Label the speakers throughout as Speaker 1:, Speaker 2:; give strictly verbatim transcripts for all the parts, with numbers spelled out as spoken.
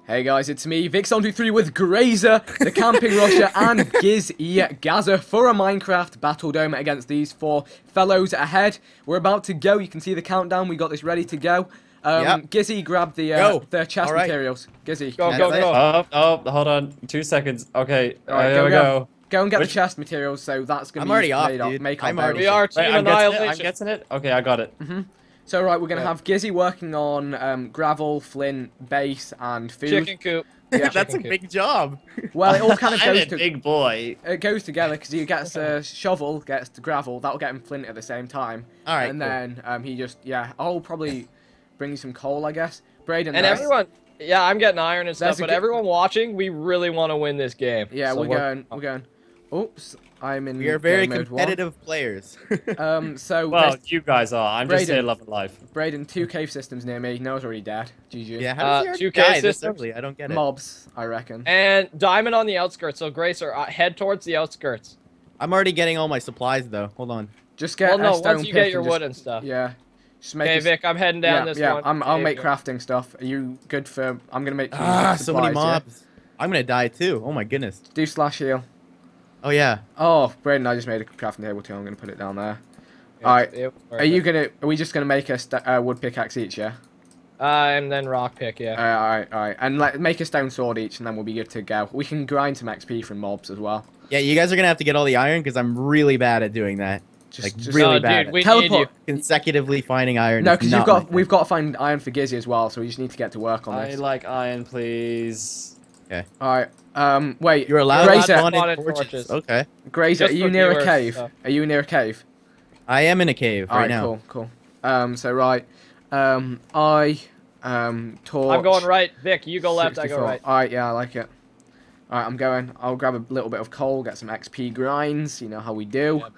Speaker 1: Hey guys, it's me, Vix one two three with Grazer, the Camping Rusher, and Gizzy Gaza for a Minecraft Battle Dome against these four fellows ahead. We're about to go. You can see the countdown. We got this ready to go. Um,
Speaker 2: yep.
Speaker 1: Gizzy, grab the uh,
Speaker 2: go.
Speaker 1: the chest
Speaker 2: right.
Speaker 1: materials. Gizzy,
Speaker 3: go, go, go.
Speaker 4: Oh, oh, hold on, two seconds. Okay,
Speaker 1: All right,
Speaker 4: uh,
Speaker 1: go,
Speaker 4: here we
Speaker 1: go.
Speaker 4: go.
Speaker 1: Go and get
Speaker 4: Which...
Speaker 1: the chest materials. So that's gonna
Speaker 2: I'm
Speaker 1: be
Speaker 2: already
Speaker 1: used
Speaker 2: off,
Speaker 1: made
Speaker 2: dude.
Speaker 1: Make
Speaker 2: I'm
Speaker 1: our
Speaker 2: already-
Speaker 1: boat.
Speaker 3: We are team
Speaker 4: Wait, I'm getting it.
Speaker 3: annihilation.
Speaker 4: I'm getting it. Okay, I got it.
Speaker 1: Mm-hmm. So right, we're gonna
Speaker 3: Yeah.
Speaker 1: have Gizzy working on um, gravel, flint, base, and food.
Speaker 3: Chicken coop.
Speaker 1: Yeah.
Speaker 2: That's a
Speaker 3: Chicken
Speaker 2: big job.
Speaker 1: Well, it all kind of
Speaker 4: I'm
Speaker 1: goes
Speaker 4: a
Speaker 1: to
Speaker 4: big boy.
Speaker 1: it goes together because he gets a shovel, gets the gravel. That'll get him flint at the same time.
Speaker 2: All right,
Speaker 1: And
Speaker 2: cool.
Speaker 1: then um, he just yeah, I'll probably bring you some coal, I guess. Braden,
Speaker 3: And
Speaker 1: nice.
Speaker 3: everyone, yeah, I'm getting iron and
Speaker 1: That's
Speaker 3: stuff,
Speaker 1: a
Speaker 3: but
Speaker 1: good-
Speaker 3: everyone watching, we really want to win this game.
Speaker 1: Yeah,
Speaker 3: So
Speaker 1: we're going. We're going. Oops, I'm in.
Speaker 2: We are very
Speaker 1: game mode one.
Speaker 2: competitive players.
Speaker 1: Um, so
Speaker 4: Well,
Speaker 1: there's-
Speaker 4: you guys are. I'm just
Speaker 1: Brayden.
Speaker 4: here loving life.
Speaker 1: Braden, two cave systems near me. Noah's already dead. G G.
Speaker 2: yeah, how
Speaker 3: Uh,
Speaker 2: does he already
Speaker 3: two K
Speaker 2: die this
Speaker 3: systems?
Speaker 2: early? I don't get it.
Speaker 1: Mobs, I reckon.
Speaker 3: And diamond on the outskirts. So Gracer, uh, head towards the outskirts.
Speaker 2: I'm already getting all my supplies though. Hold on.
Speaker 1: Just get
Speaker 3: Well, no,
Speaker 1: a stone
Speaker 3: once you
Speaker 1: pick
Speaker 3: get your
Speaker 1: and just-
Speaker 3: wood and stuff.
Speaker 1: Yeah. Just make
Speaker 3: Okay,
Speaker 1: a-
Speaker 3: Vic, I'm heading down
Speaker 1: yeah,
Speaker 3: this
Speaker 1: yeah,
Speaker 3: one.
Speaker 1: I'm, I'll
Speaker 3: Okay,
Speaker 1: make
Speaker 3: go.
Speaker 1: crafting stuff. Are you good for? I'm gonna make. you
Speaker 2: Ah, so many
Speaker 1: supplies, yeah?
Speaker 2: mobs. I'm gonna die too. Oh my goodness.
Speaker 1: Do slash heal.
Speaker 2: Oh yeah.
Speaker 1: Oh, Braden, I just made a crafting table too. I'm gonna put it down there.
Speaker 3: Yeah,
Speaker 1: Alright,
Speaker 3: it was worth
Speaker 1: Are you
Speaker 3: it.
Speaker 1: gonna? Are we just gonna make a st uh, wood pickaxe each? Yeah.
Speaker 3: Uh, and then rock pick,
Speaker 1: Uh,
Speaker 3: yeah.
Speaker 1: all right, all right, and let make a stone sword each, and then we'll be good to go. We can grind some X P from mobs as well.
Speaker 2: Yeah, you guys are gonna have to get all the iron because I'm really bad at doing that.
Speaker 1: Just,
Speaker 2: Like,
Speaker 1: just
Speaker 2: really
Speaker 3: No,
Speaker 2: bad.
Speaker 3: dude, we need
Speaker 1: teleport.
Speaker 3: you.
Speaker 2: Consecutively finding iron.
Speaker 1: No,
Speaker 2: is
Speaker 1: because
Speaker 2: not
Speaker 1: you've
Speaker 2: my
Speaker 1: got
Speaker 2: thing.
Speaker 1: we've got to find iron for Gizzy as well, so we just need to get to work on
Speaker 4: I
Speaker 1: this.
Speaker 4: like iron, please.
Speaker 1: All right. Um. Wait.
Speaker 2: You're allowed
Speaker 3: Grazer-
Speaker 2: to spawn
Speaker 3: Spawn
Speaker 2: in
Speaker 3: in
Speaker 2: torches.
Speaker 3: torches.
Speaker 2: Okay.
Speaker 1: Grazer,
Speaker 3: Just
Speaker 1: are you
Speaker 3: for
Speaker 1: near a
Speaker 3: viewers,
Speaker 1: cave?
Speaker 3: so-
Speaker 1: Are you near a cave?
Speaker 2: I am in a cave
Speaker 1: All
Speaker 2: right
Speaker 1: right.
Speaker 2: now.
Speaker 1: Cool. Cool. Um. So right. Um. I. Um. Torch.
Speaker 3: I'm going right. Vic, you go left, I go
Speaker 1: sixty-four.
Speaker 3: right.
Speaker 1: All right. Yeah, I like it. All right. I'm going. I'll grab a little bit of coal, get some X P grinds. You know how we do.
Speaker 3: Yep.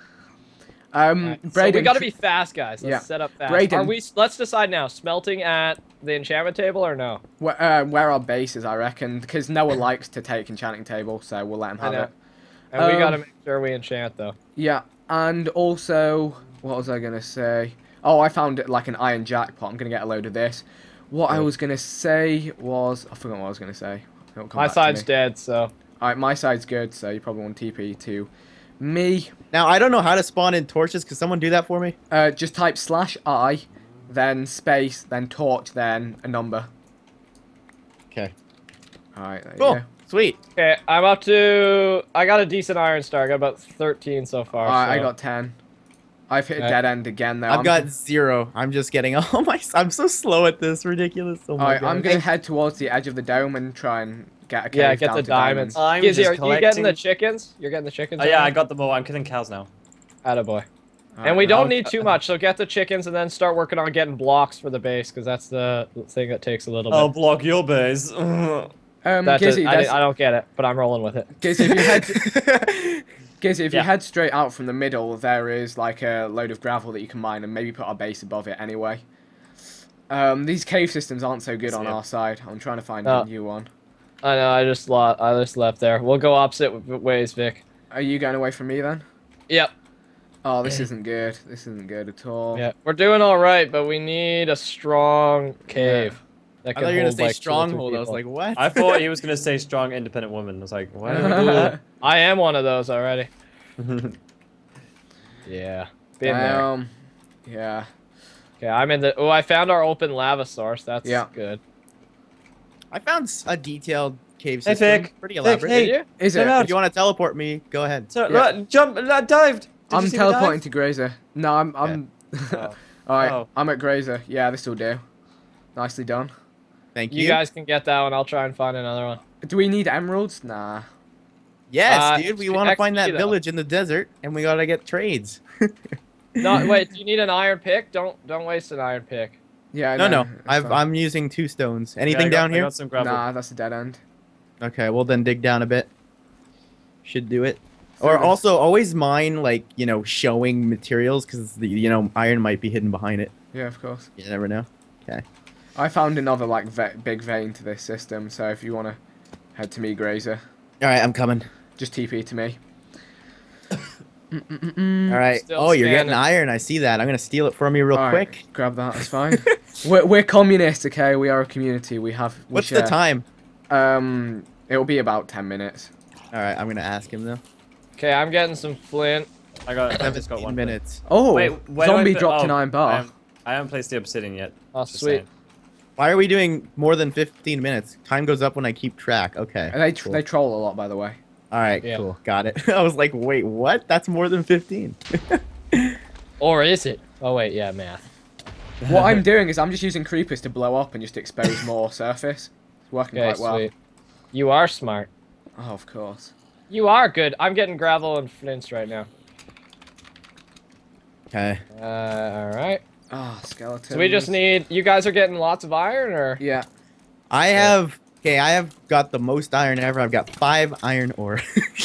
Speaker 1: Um.
Speaker 3: Alright, so
Speaker 1: Braden.
Speaker 3: we gotta be fast, guys. Let's
Speaker 1: Yeah.
Speaker 3: set up fast.
Speaker 1: Braden-
Speaker 3: Are we? Let's decide now. Smelting at the enchantment table or no?
Speaker 1: Where, uh, where our base is, I reckon, because Noah likes to take enchanting table, so we'll let him
Speaker 3: I
Speaker 1: have
Speaker 3: know.
Speaker 1: it.
Speaker 3: And we
Speaker 1: Um,
Speaker 3: gotta make sure we enchant though.
Speaker 1: Yeah, and also, what was I gonna say? Oh, I found like an iron jackpot. I'm gonna get a load of this. What I
Speaker 2: Good.
Speaker 1: was gonna say was, I forgot what I was gonna say. It'll come
Speaker 3: My
Speaker 1: back to
Speaker 3: side's
Speaker 1: me.
Speaker 3: dead, so.
Speaker 1: All right, my side's good, so you probably want T P to me.
Speaker 2: Now I don't know how to spawn in torches. Can someone do that for me?
Speaker 1: Uh, just type slash I, then space, then torch, then a number.
Speaker 2: Okay.
Speaker 1: All right, there
Speaker 2: Cool.
Speaker 1: you go.
Speaker 2: Sweet.
Speaker 3: Okay, I'm up to. I got a decent iron star. I got about thirteen so far.
Speaker 1: All right, I
Speaker 3: so-
Speaker 1: got ten. I've hit a
Speaker 3: Okay.
Speaker 1: dead end again though.
Speaker 2: I've
Speaker 1: I'm-
Speaker 2: got zero. I'm just getting all my. I'm so slow at this. Ridiculous. Oh my
Speaker 1: Alright,
Speaker 2: God.
Speaker 1: I'm gonna head towards the edge of the dome and try and get a cave
Speaker 3: Yeah, get
Speaker 1: down
Speaker 3: the
Speaker 1: to
Speaker 3: diamonds.
Speaker 4: I'm
Speaker 3: Gizzy,
Speaker 4: just
Speaker 3: are you getting the
Speaker 4: collecting-
Speaker 3: chickens? You're getting the chickens.
Speaker 4: Oh yeah, I
Speaker 3: already?
Speaker 4: got them all. I'm killing cows now.
Speaker 3: Attaboy.
Speaker 1: Alright,
Speaker 3: And we don't
Speaker 1: I'll-
Speaker 3: need too much, so get the chickens and then start working on getting blocks for the base, because that's the thing that takes a little
Speaker 4: I'll
Speaker 3: bit.
Speaker 4: block your base.
Speaker 1: Um,
Speaker 3: That does-
Speaker 1: Gizzy,
Speaker 3: I,
Speaker 1: there's-
Speaker 3: I don't get it, but I'm rolling with it.
Speaker 1: Gizzy, if you head, Gizzy, if you
Speaker 4: Yeah.
Speaker 1: head straight out from the middle, there is like a load of gravel that you can mine and maybe put our base above it anyway. Um, these cave systems aren't so good on
Speaker 4: Yeah.
Speaker 1: our side. I'm trying to find
Speaker 3: Oh.
Speaker 1: a new one.
Speaker 3: I know, I just lo I just left there. We'll go opposite w- ways, Vic.
Speaker 1: Are you going away from me then?
Speaker 3: Yep.
Speaker 1: Oh, this isn't good. This isn't good at all.
Speaker 3: Yeah, we're doing all right, but we need a strong cave. That
Speaker 2: I
Speaker 3: can
Speaker 2: thought you were gonna
Speaker 3: hold,
Speaker 2: say
Speaker 3: like, two or three
Speaker 2: stronghold. I was
Speaker 3: people.
Speaker 2: like, what?
Speaker 4: I thought he was gonna say strong, independent woman. I was like, what?
Speaker 3: Ooh, I am one of those already.
Speaker 4: Damn.
Speaker 3: Yeah. Been there.
Speaker 1: Um, yeah.
Speaker 3: Okay, I'm in the. Oh, I found our open lava source. That's
Speaker 1: Yeah.
Speaker 3: good.
Speaker 2: I found s- a detailed cave
Speaker 4: Hey,
Speaker 2: system.
Speaker 4: Vic.
Speaker 2: Pretty
Speaker 4: Vic,
Speaker 2: elaborate.
Speaker 4: hey.
Speaker 3: Did you?
Speaker 1: Is
Speaker 4: Time
Speaker 1: it?
Speaker 4: out.
Speaker 2: If you want to teleport me, go ahead.
Speaker 4: So,
Speaker 1: Yeah.
Speaker 4: look, jump, look, dived. Did
Speaker 1: I'm
Speaker 4: you see me
Speaker 1: teleporting
Speaker 4: dive?
Speaker 1: to Grazer. No, I'm. I'm.
Speaker 4: Oh.
Speaker 1: Alright,
Speaker 4: Oh.
Speaker 1: I'm at Grazer. Yeah, this will do. Nicely done.
Speaker 2: Thank you.
Speaker 3: You guys can get that one. I'll try and find another one.
Speaker 1: Do we need emeralds? Nah.
Speaker 2: Yes,
Speaker 3: Uh,
Speaker 2: dude. We
Speaker 3: X P
Speaker 2: want to find that
Speaker 3: though.
Speaker 2: village in the desert, and we gotta get trades.
Speaker 3: No, wait. Do you need an iron pick? Don't don't waste an iron pick.
Speaker 1: Yeah, I
Speaker 2: No,
Speaker 1: know.
Speaker 2: no.
Speaker 1: It's
Speaker 2: I've,
Speaker 1: fine.
Speaker 2: I'm using two stones.
Speaker 4: Yeah,
Speaker 2: Anything
Speaker 4: I got-
Speaker 2: down
Speaker 4: I
Speaker 2: here?
Speaker 4: got some gravel.
Speaker 1: Nah, that's a dead end.
Speaker 2: Okay, well then dig down a bit. Should do it. Or
Speaker 1: So-
Speaker 2: also always mine like you know showing materials because the you know iron might be hidden behind it.
Speaker 1: Yeah, of course.
Speaker 2: You never know.
Speaker 1: I found another like ve big vein to this system, so if you want to head to me, Grazer,
Speaker 2: All right, I'm coming.
Speaker 1: just T P to me.
Speaker 2: All right.
Speaker 3: Still
Speaker 2: Oh, you're getting
Speaker 3: standing.
Speaker 2: iron. I see that. I'm gonna steal it from you real
Speaker 1: Alright,
Speaker 2: quick.
Speaker 1: grab that. That's fine. we're we're communists, okay? We are a community. We have. We
Speaker 2: What's
Speaker 1: share.
Speaker 2: the time?
Speaker 1: Um, it'll be about ten minutes.
Speaker 2: All right, I'm gonna ask him though.
Speaker 3: Okay, I'm getting some flint.
Speaker 4: I got. I just got
Speaker 2: seventeen
Speaker 4: one.
Speaker 2: minutes.
Speaker 1: Oh,
Speaker 4: Wait, where do I
Speaker 1: zombie
Speaker 4: put-
Speaker 1: dropped
Speaker 4: oh,
Speaker 1: an iron
Speaker 4: I
Speaker 1: bar.
Speaker 4: haven't, I haven't placed the obsidian yet.
Speaker 3: Oh,
Speaker 4: Just
Speaker 3: sweet.
Speaker 4: saying.
Speaker 2: Why are we doing more than fifteen minutes? Time goes up when I keep track. Okay.
Speaker 1: And they tr
Speaker 2: cool.
Speaker 1: they troll a lot, by the way.
Speaker 2: All right,
Speaker 3: Yeah.
Speaker 2: cool. Got it. I was like, wait, what? That's more than fifteen.
Speaker 3: Or is it? Oh wait, yeah, math.
Speaker 1: What I'm doing is I'm just using creepers to blow up and just expose more surface. It's working
Speaker 3: Okay,
Speaker 1: quite well.
Speaker 3: sweet. You are smart.
Speaker 1: Oh, of course.
Speaker 3: You are good. I'm getting gravel and flints right now.
Speaker 2: Okay.
Speaker 3: Uh, all right.
Speaker 1: Ah, oh, skeletons.
Speaker 3: So we just need. You guys are getting lots of iron, or?
Speaker 1: Yeah.
Speaker 2: I have. Okay, I have got the most iron ever. I've got five iron ore.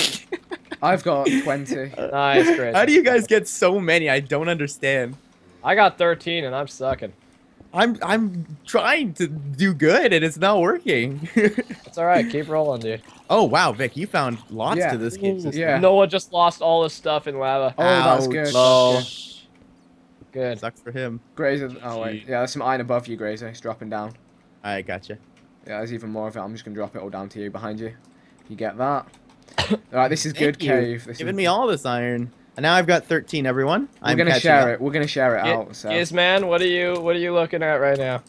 Speaker 1: I've got twenty.
Speaker 3: Nice, great.
Speaker 2: How do you guys get so many? I don't understand.
Speaker 3: I got thirteen, and I'm sucking.
Speaker 2: I'm I'm trying to do good and it's not working.
Speaker 3: It's all right. Keep rolling, dude.
Speaker 2: Oh wow, Vic, you found lots
Speaker 1: Yeah.
Speaker 2: to this game system.
Speaker 1: Yeah.
Speaker 3: Noah just lost all his stuff in lava.
Speaker 1: Oh, that's
Speaker 2: Ouch.
Speaker 1: good.
Speaker 4: Lol.
Speaker 1: That's
Speaker 3: Good.
Speaker 2: Sucks for him.
Speaker 1: good. Grazer. Oh wait. Yeah, there's some iron above you, Grazer. It's dropping down.
Speaker 2: I gotcha.
Speaker 1: Yeah, there's even more of it. I'm just gonna drop it all down to you behind you. You get that? Alright, this is good
Speaker 2: Thank you.
Speaker 1: cave. This
Speaker 2: Giving
Speaker 1: is...
Speaker 2: me all this iron. And now I've got thirteen, everyone.
Speaker 1: We're
Speaker 2: I'm
Speaker 1: gonna
Speaker 2: catching
Speaker 1: share
Speaker 2: up.
Speaker 1: it. We're gonna share it
Speaker 3: Gi-
Speaker 1: out. So.
Speaker 3: Gizman, what are you? What are you looking at right now?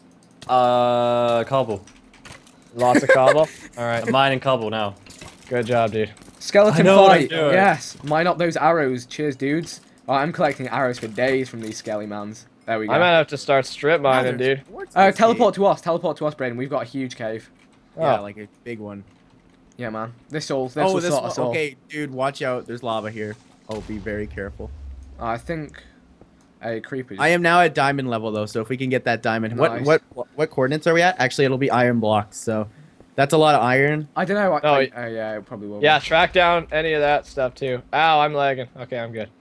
Speaker 4: Uh, cobble.
Speaker 3: Lots of cobble. All right.
Speaker 4: I'm mining cobble now.
Speaker 3: Good job, dude.
Speaker 1: Skeleton
Speaker 4: I know what I'm
Speaker 1: fight.
Speaker 4: doing.
Speaker 1: Yes. Mine up those arrows. Cheers, dudes. Oh, I'm collecting arrows for days from these skelly mans. There we go.
Speaker 3: I might have to start strip
Speaker 2: Wow,
Speaker 3: mining,
Speaker 2: there's
Speaker 3: dude.
Speaker 2: more to
Speaker 1: Uh,
Speaker 2: this
Speaker 1: teleport
Speaker 2: game.
Speaker 1: to us. Teleport to us, Braden. We've got a huge cave.
Speaker 2: Yeah,
Speaker 3: Oh.
Speaker 2: like a big one.
Speaker 1: Yeah, man. This all. This
Speaker 2: oh,
Speaker 1: will
Speaker 2: this
Speaker 1: sort
Speaker 2: one.
Speaker 1: us all.
Speaker 2: Okay, dude, watch out. There's lava here. Oh, be very careful.
Speaker 1: I think a creeper. just-
Speaker 2: I am now at diamond level though, so if we can get that diamond,
Speaker 1: Nice.
Speaker 2: what what what coordinates are we at? Actually, it'll be iron blocks. So that's a lot of iron.
Speaker 1: I don't know. I,
Speaker 3: No,
Speaker 1: I,
Speaker 3: y-
Speaker 1: oh yeah, it probably will.
Speaker 3: Yeah,
Speaker 1: Be.
Speaker 3: track down any of that stuff too. Ow, I'm lagging. Okay, I'm good.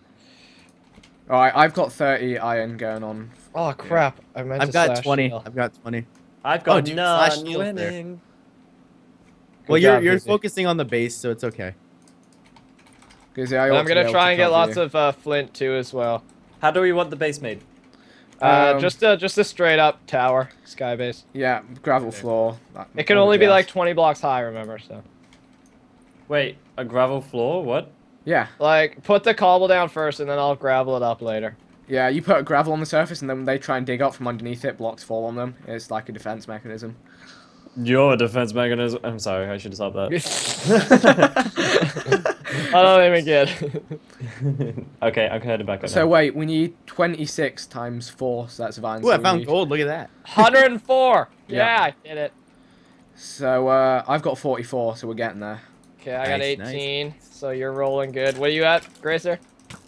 Speaker 1: All right, I've got thirty iron going on.
Speaker 3: Oh crap! I meant
Speaker 2: I've
Speaker 3: to
Speaker 2: got
Speaker 3: slash
Speaker 2: twenty.
Speaker 3: shield.
Speaker 2: I've got twenty.
Speaker 4: I've got
Speaker 2: Oh, dude, slash
Speaker 4: none
Speaker 2: shield there.
Speaker 4: winning.
Speaker 2: Well,
Speaker 3: Good
Speaker 2: you're
Speaker 3: job,
Speaker 2: you're
Speaker 3: Izzy.
Speaker 2: focusing on the base, so it's okay.
Speaker 1: Because I
Speaker 3: But
Speaker 1: ought
Speaker 3: I'm
Speaker 1: to be
Speaker 3: gonna
Speaker 1: able
Speaker 3: try
Speaker 1: to
Speaker 3: and get
Speaker 1: cover
Speaker 3: lots
Speaker 1: you.
Speaker 3: of uh, flint too as well.
Speaker 4: How do we want the base made?
Speaker 3: Uh,
Speaker 1: Um,
Speaker 3: just a just a straight up tower, sky base.
Speaker 1: Yeah, gravel floor. That-
Speaker 3: It can
Speaker 1: all
Speaker 3: only
Speaker 1: the
Speaker 3: be like
Speaker 1: jazz.
Speaker 3: twenty blocks high, remember? So
Speaker 4: Wait, a gravel floor? What?
Speaker 1: Yeah,
Speaker 3: like put the cobble down first, and then I'll gravel it up later.
Speaker 1: yeah. You put gravel on the surface, and then when they try and dig up from underneath it, blocks fall on them. It's like a defense mechanism.
Speaker 4: You're a defense mechanism. I'm sorry, I should have stopped that.
Speaker 3: I don't even get.
Speaker 4: Okay, I'm heading back up
Speaker 1: So
Speaker 4: now.
Speaker 1: wait, we need twenty-six times four, so that's vines.
Speaker 2: Ooh, I
Speaker 1: so we
Speaker 2: found
Speaker 1: need-
Speaker 2: gold. Look at that.
Speaker 3: one hundred four.
Speaker 1: Yeah.
Speaker 3: Yeah, I did it.
Speaker 1: So uh, I've got forty-four, so we're getting there.
Speaker 3: Okay, I got
Speaker 2: Nice, nice.
Speaker 3: eighteen. So you're rolling good. What are you at, Grazer?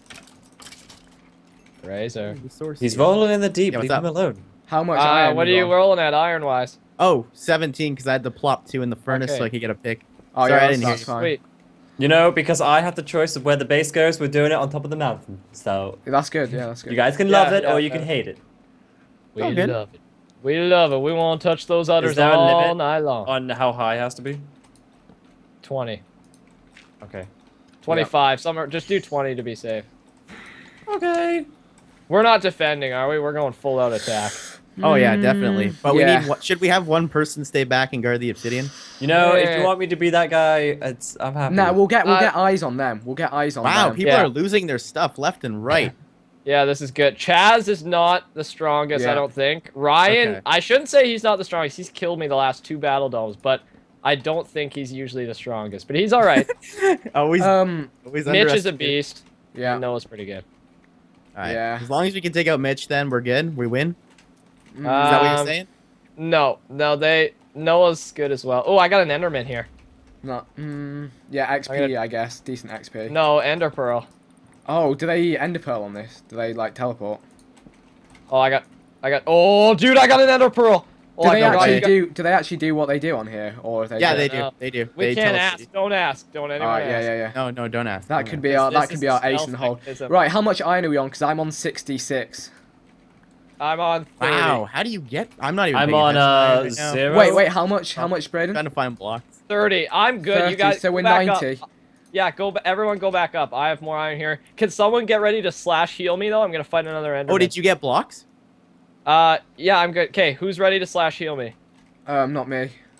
Speaker 3: Grazer.
Speaker 2: The source
Speaker 4: He's
Speaker 2: here.
Speaker 4: rolling in the deep.
Speaker 2: Yeah, what's
Speaker 4: Leave
Speaker 2: up?
Speaker 4: him alone.
Speaker 1: How much
Speaker 3: Uh,
Speaker 1: iron?
Speaker 3: what are you
Speaker 1: got?
Speaker 3: rolling at, iron wise?
Speaker 2: Oh, seventeen, because I had to plop two in the furnace
Speaker 3: Okay.
Speaker 2: so I could get a pick.
Speaker 1: Oh
Speaker 2: Sorry,
Speaker 1: yeah,
Speaker 2: I
Speaker 1: that's,
Speaker 2: didn't hear
Speaker 1: that's
Speaker 2: you.
Speaker 1: fine.
Speaker 3: Sweet.
Speaker 4: You know, because I have the choice of where the base goes, we're doing it on top of the mountain. So
Speaker 1: That's good. Yeah, that's good.
Speaker 4: you guys can
Speaker 3: Yeah,
Speaker 4: love it
Speaker 3: yeah,
Speaker 4: or you
Speaker 3: yeah.
Speaker 4: can hate it.
Speaker 3: We
Speaker 2: Oh, good.
Speaker 3: love it. We love it. We won't touch those others
Speaker 4: there a
Speaker 3: all
Speaker 4: limit
Speaker 3: night long.
Speaker 4: On how high it has to be?
Speaker 3: twenty.
Speaker 4: Okay.
Speaker 3: twenty-five. Some are, just do twenty to be safe.
Speaker 4: Okay.
Speaker 3: We're not defending, are we? We're going full out attack.
Speaker 2: Oh yeah, definitely. But we
Speaker 1: yeah.
Speaker 2: need. One, should we have one person stay back and guard the obsidian?
Speaker 4: You know, if
Speaker 3: Yeah.
Speaker 4: you want me to be that guy, it's I'm happy.
Speaker 1: Nah, we'll get we'll
Speaker 3: Uh,
Speaker 1: get eyes on them. We'll get eyes on
Speaker 2: Wow,
Speaker 1: them.
Speaker 2: people
Speaker 3: Yeah.
Speaker 2: are losing their stuff left and right.
Speaker 3: Yeah, this is good. Chaz is not the strongest,
Speaker 1: Yeah.
Speaker 3: I don't think. Ryan,
Speaker 2: Okay.
Speaker 3: I shouldn't say he's not the strongest. He's killed me the last two battle domes, but I don't think he's usually the strongest. But he's all right.
Speaker 2: always,
Speaker 1: Um.
Speaker 2: always.
Speaker 3: Mitch is a
Speaker 2: underestimate-
Speaker 3: beast.
Speaker 1: Yeah.
Speaker 3: Noah's pretty good.
Speaker 2: All right.
Speaker 1: Yeah.
Speaker 2: As long as we can take out Mitch, then we're good. We win. Is that what you're
Speaker 3: Um,
Speaker 2: saying?
Speaker 3: No, no, they Noah's good as well. Oh, I got an Enderman here.
Speaker 1: Not. Mm, yeah, X P,
Speaker 3: I'm gonna-
Speaker 1: I guess. Decent X P.
Speaker 3: No, Ender Pearl.
Speaker 1: Oh, do they Ender Pearl on this? Do they like teleport?
Speaker 3: Oh, I got, I got. Oh, dude, I got an Ender Pearl. Oh,
Speaker 1: Do
Speaker 3: I
Speaker 1: they
Speaker 3: forgot
Speaker 1: actually
Speaker 3: you got-
Speaker 1: do? Do they actually do what they do on here, or are they?
Speaker 2: Yeah,
Speaker 1: just-
Speaker 2: they do.
Speaker 3: No.
Speaker 2: They do.
Speaker 3: We
Speaker 2: they
Speaker 3: can't
Speaker 2: tell us-
Speaker 3: ask. Don't ask. Don't anyone
Speaker 1: Alright, yeah,
Speaker 3: ask.
Speaker 1: yeah, yeah.
Speaker 2: No, no, don't ask.
Speaker 1: That
Speaker 2: don't
Speaker 1: could
Speaker 2: ask.
Speaker 1: be
Speaker 3: This-
Speaker 1: our that
Speaker 3: this
Speaker 1: could
Speaker 3: is
Speaker 1: be our
Speaker 3: stealth
Speaker 1: ace and hold.
Speaker 3: mechanism.
Speaker 1: Right, how much iron are we on? Because I'm on sixty-six.
Speaker 3: I'm on thirty.
Speaker 2: Wow, how do you get? I'm not even.
Speaker 4: I'm
Speaker 2: paying
Speaker 4: on
Speaker 2: attention
Speaker 4: uh
Speaker 2: right now.
Speaker 4: zero.
Speaker 1: Wait, wait, how much? How
Speaker 2: Oh.
Speaker 1: much, Braden?
Speaker 2: Trying to find blocks.
Speaker 3: thirty. I'm good.
Speaker 1: thirty,
Speaker 3: You guys.
Speaker 1: so
Speaker 3: go
Speaker 1: we're
Speaker 3: back up.
Speaker 1: ninety.
Speaker 3: Yeah, go. ba- Everyone, go back up. I have more iron here. Can someone get ready to slash heal me though? I'm gonna fight another Enderman.
Speaker 2: Oh, did you get blocks?
Speaker 3: Uh, yeah, I'm good. Okay, who's ready to slash heal me?
Speaker 1: Um, not me.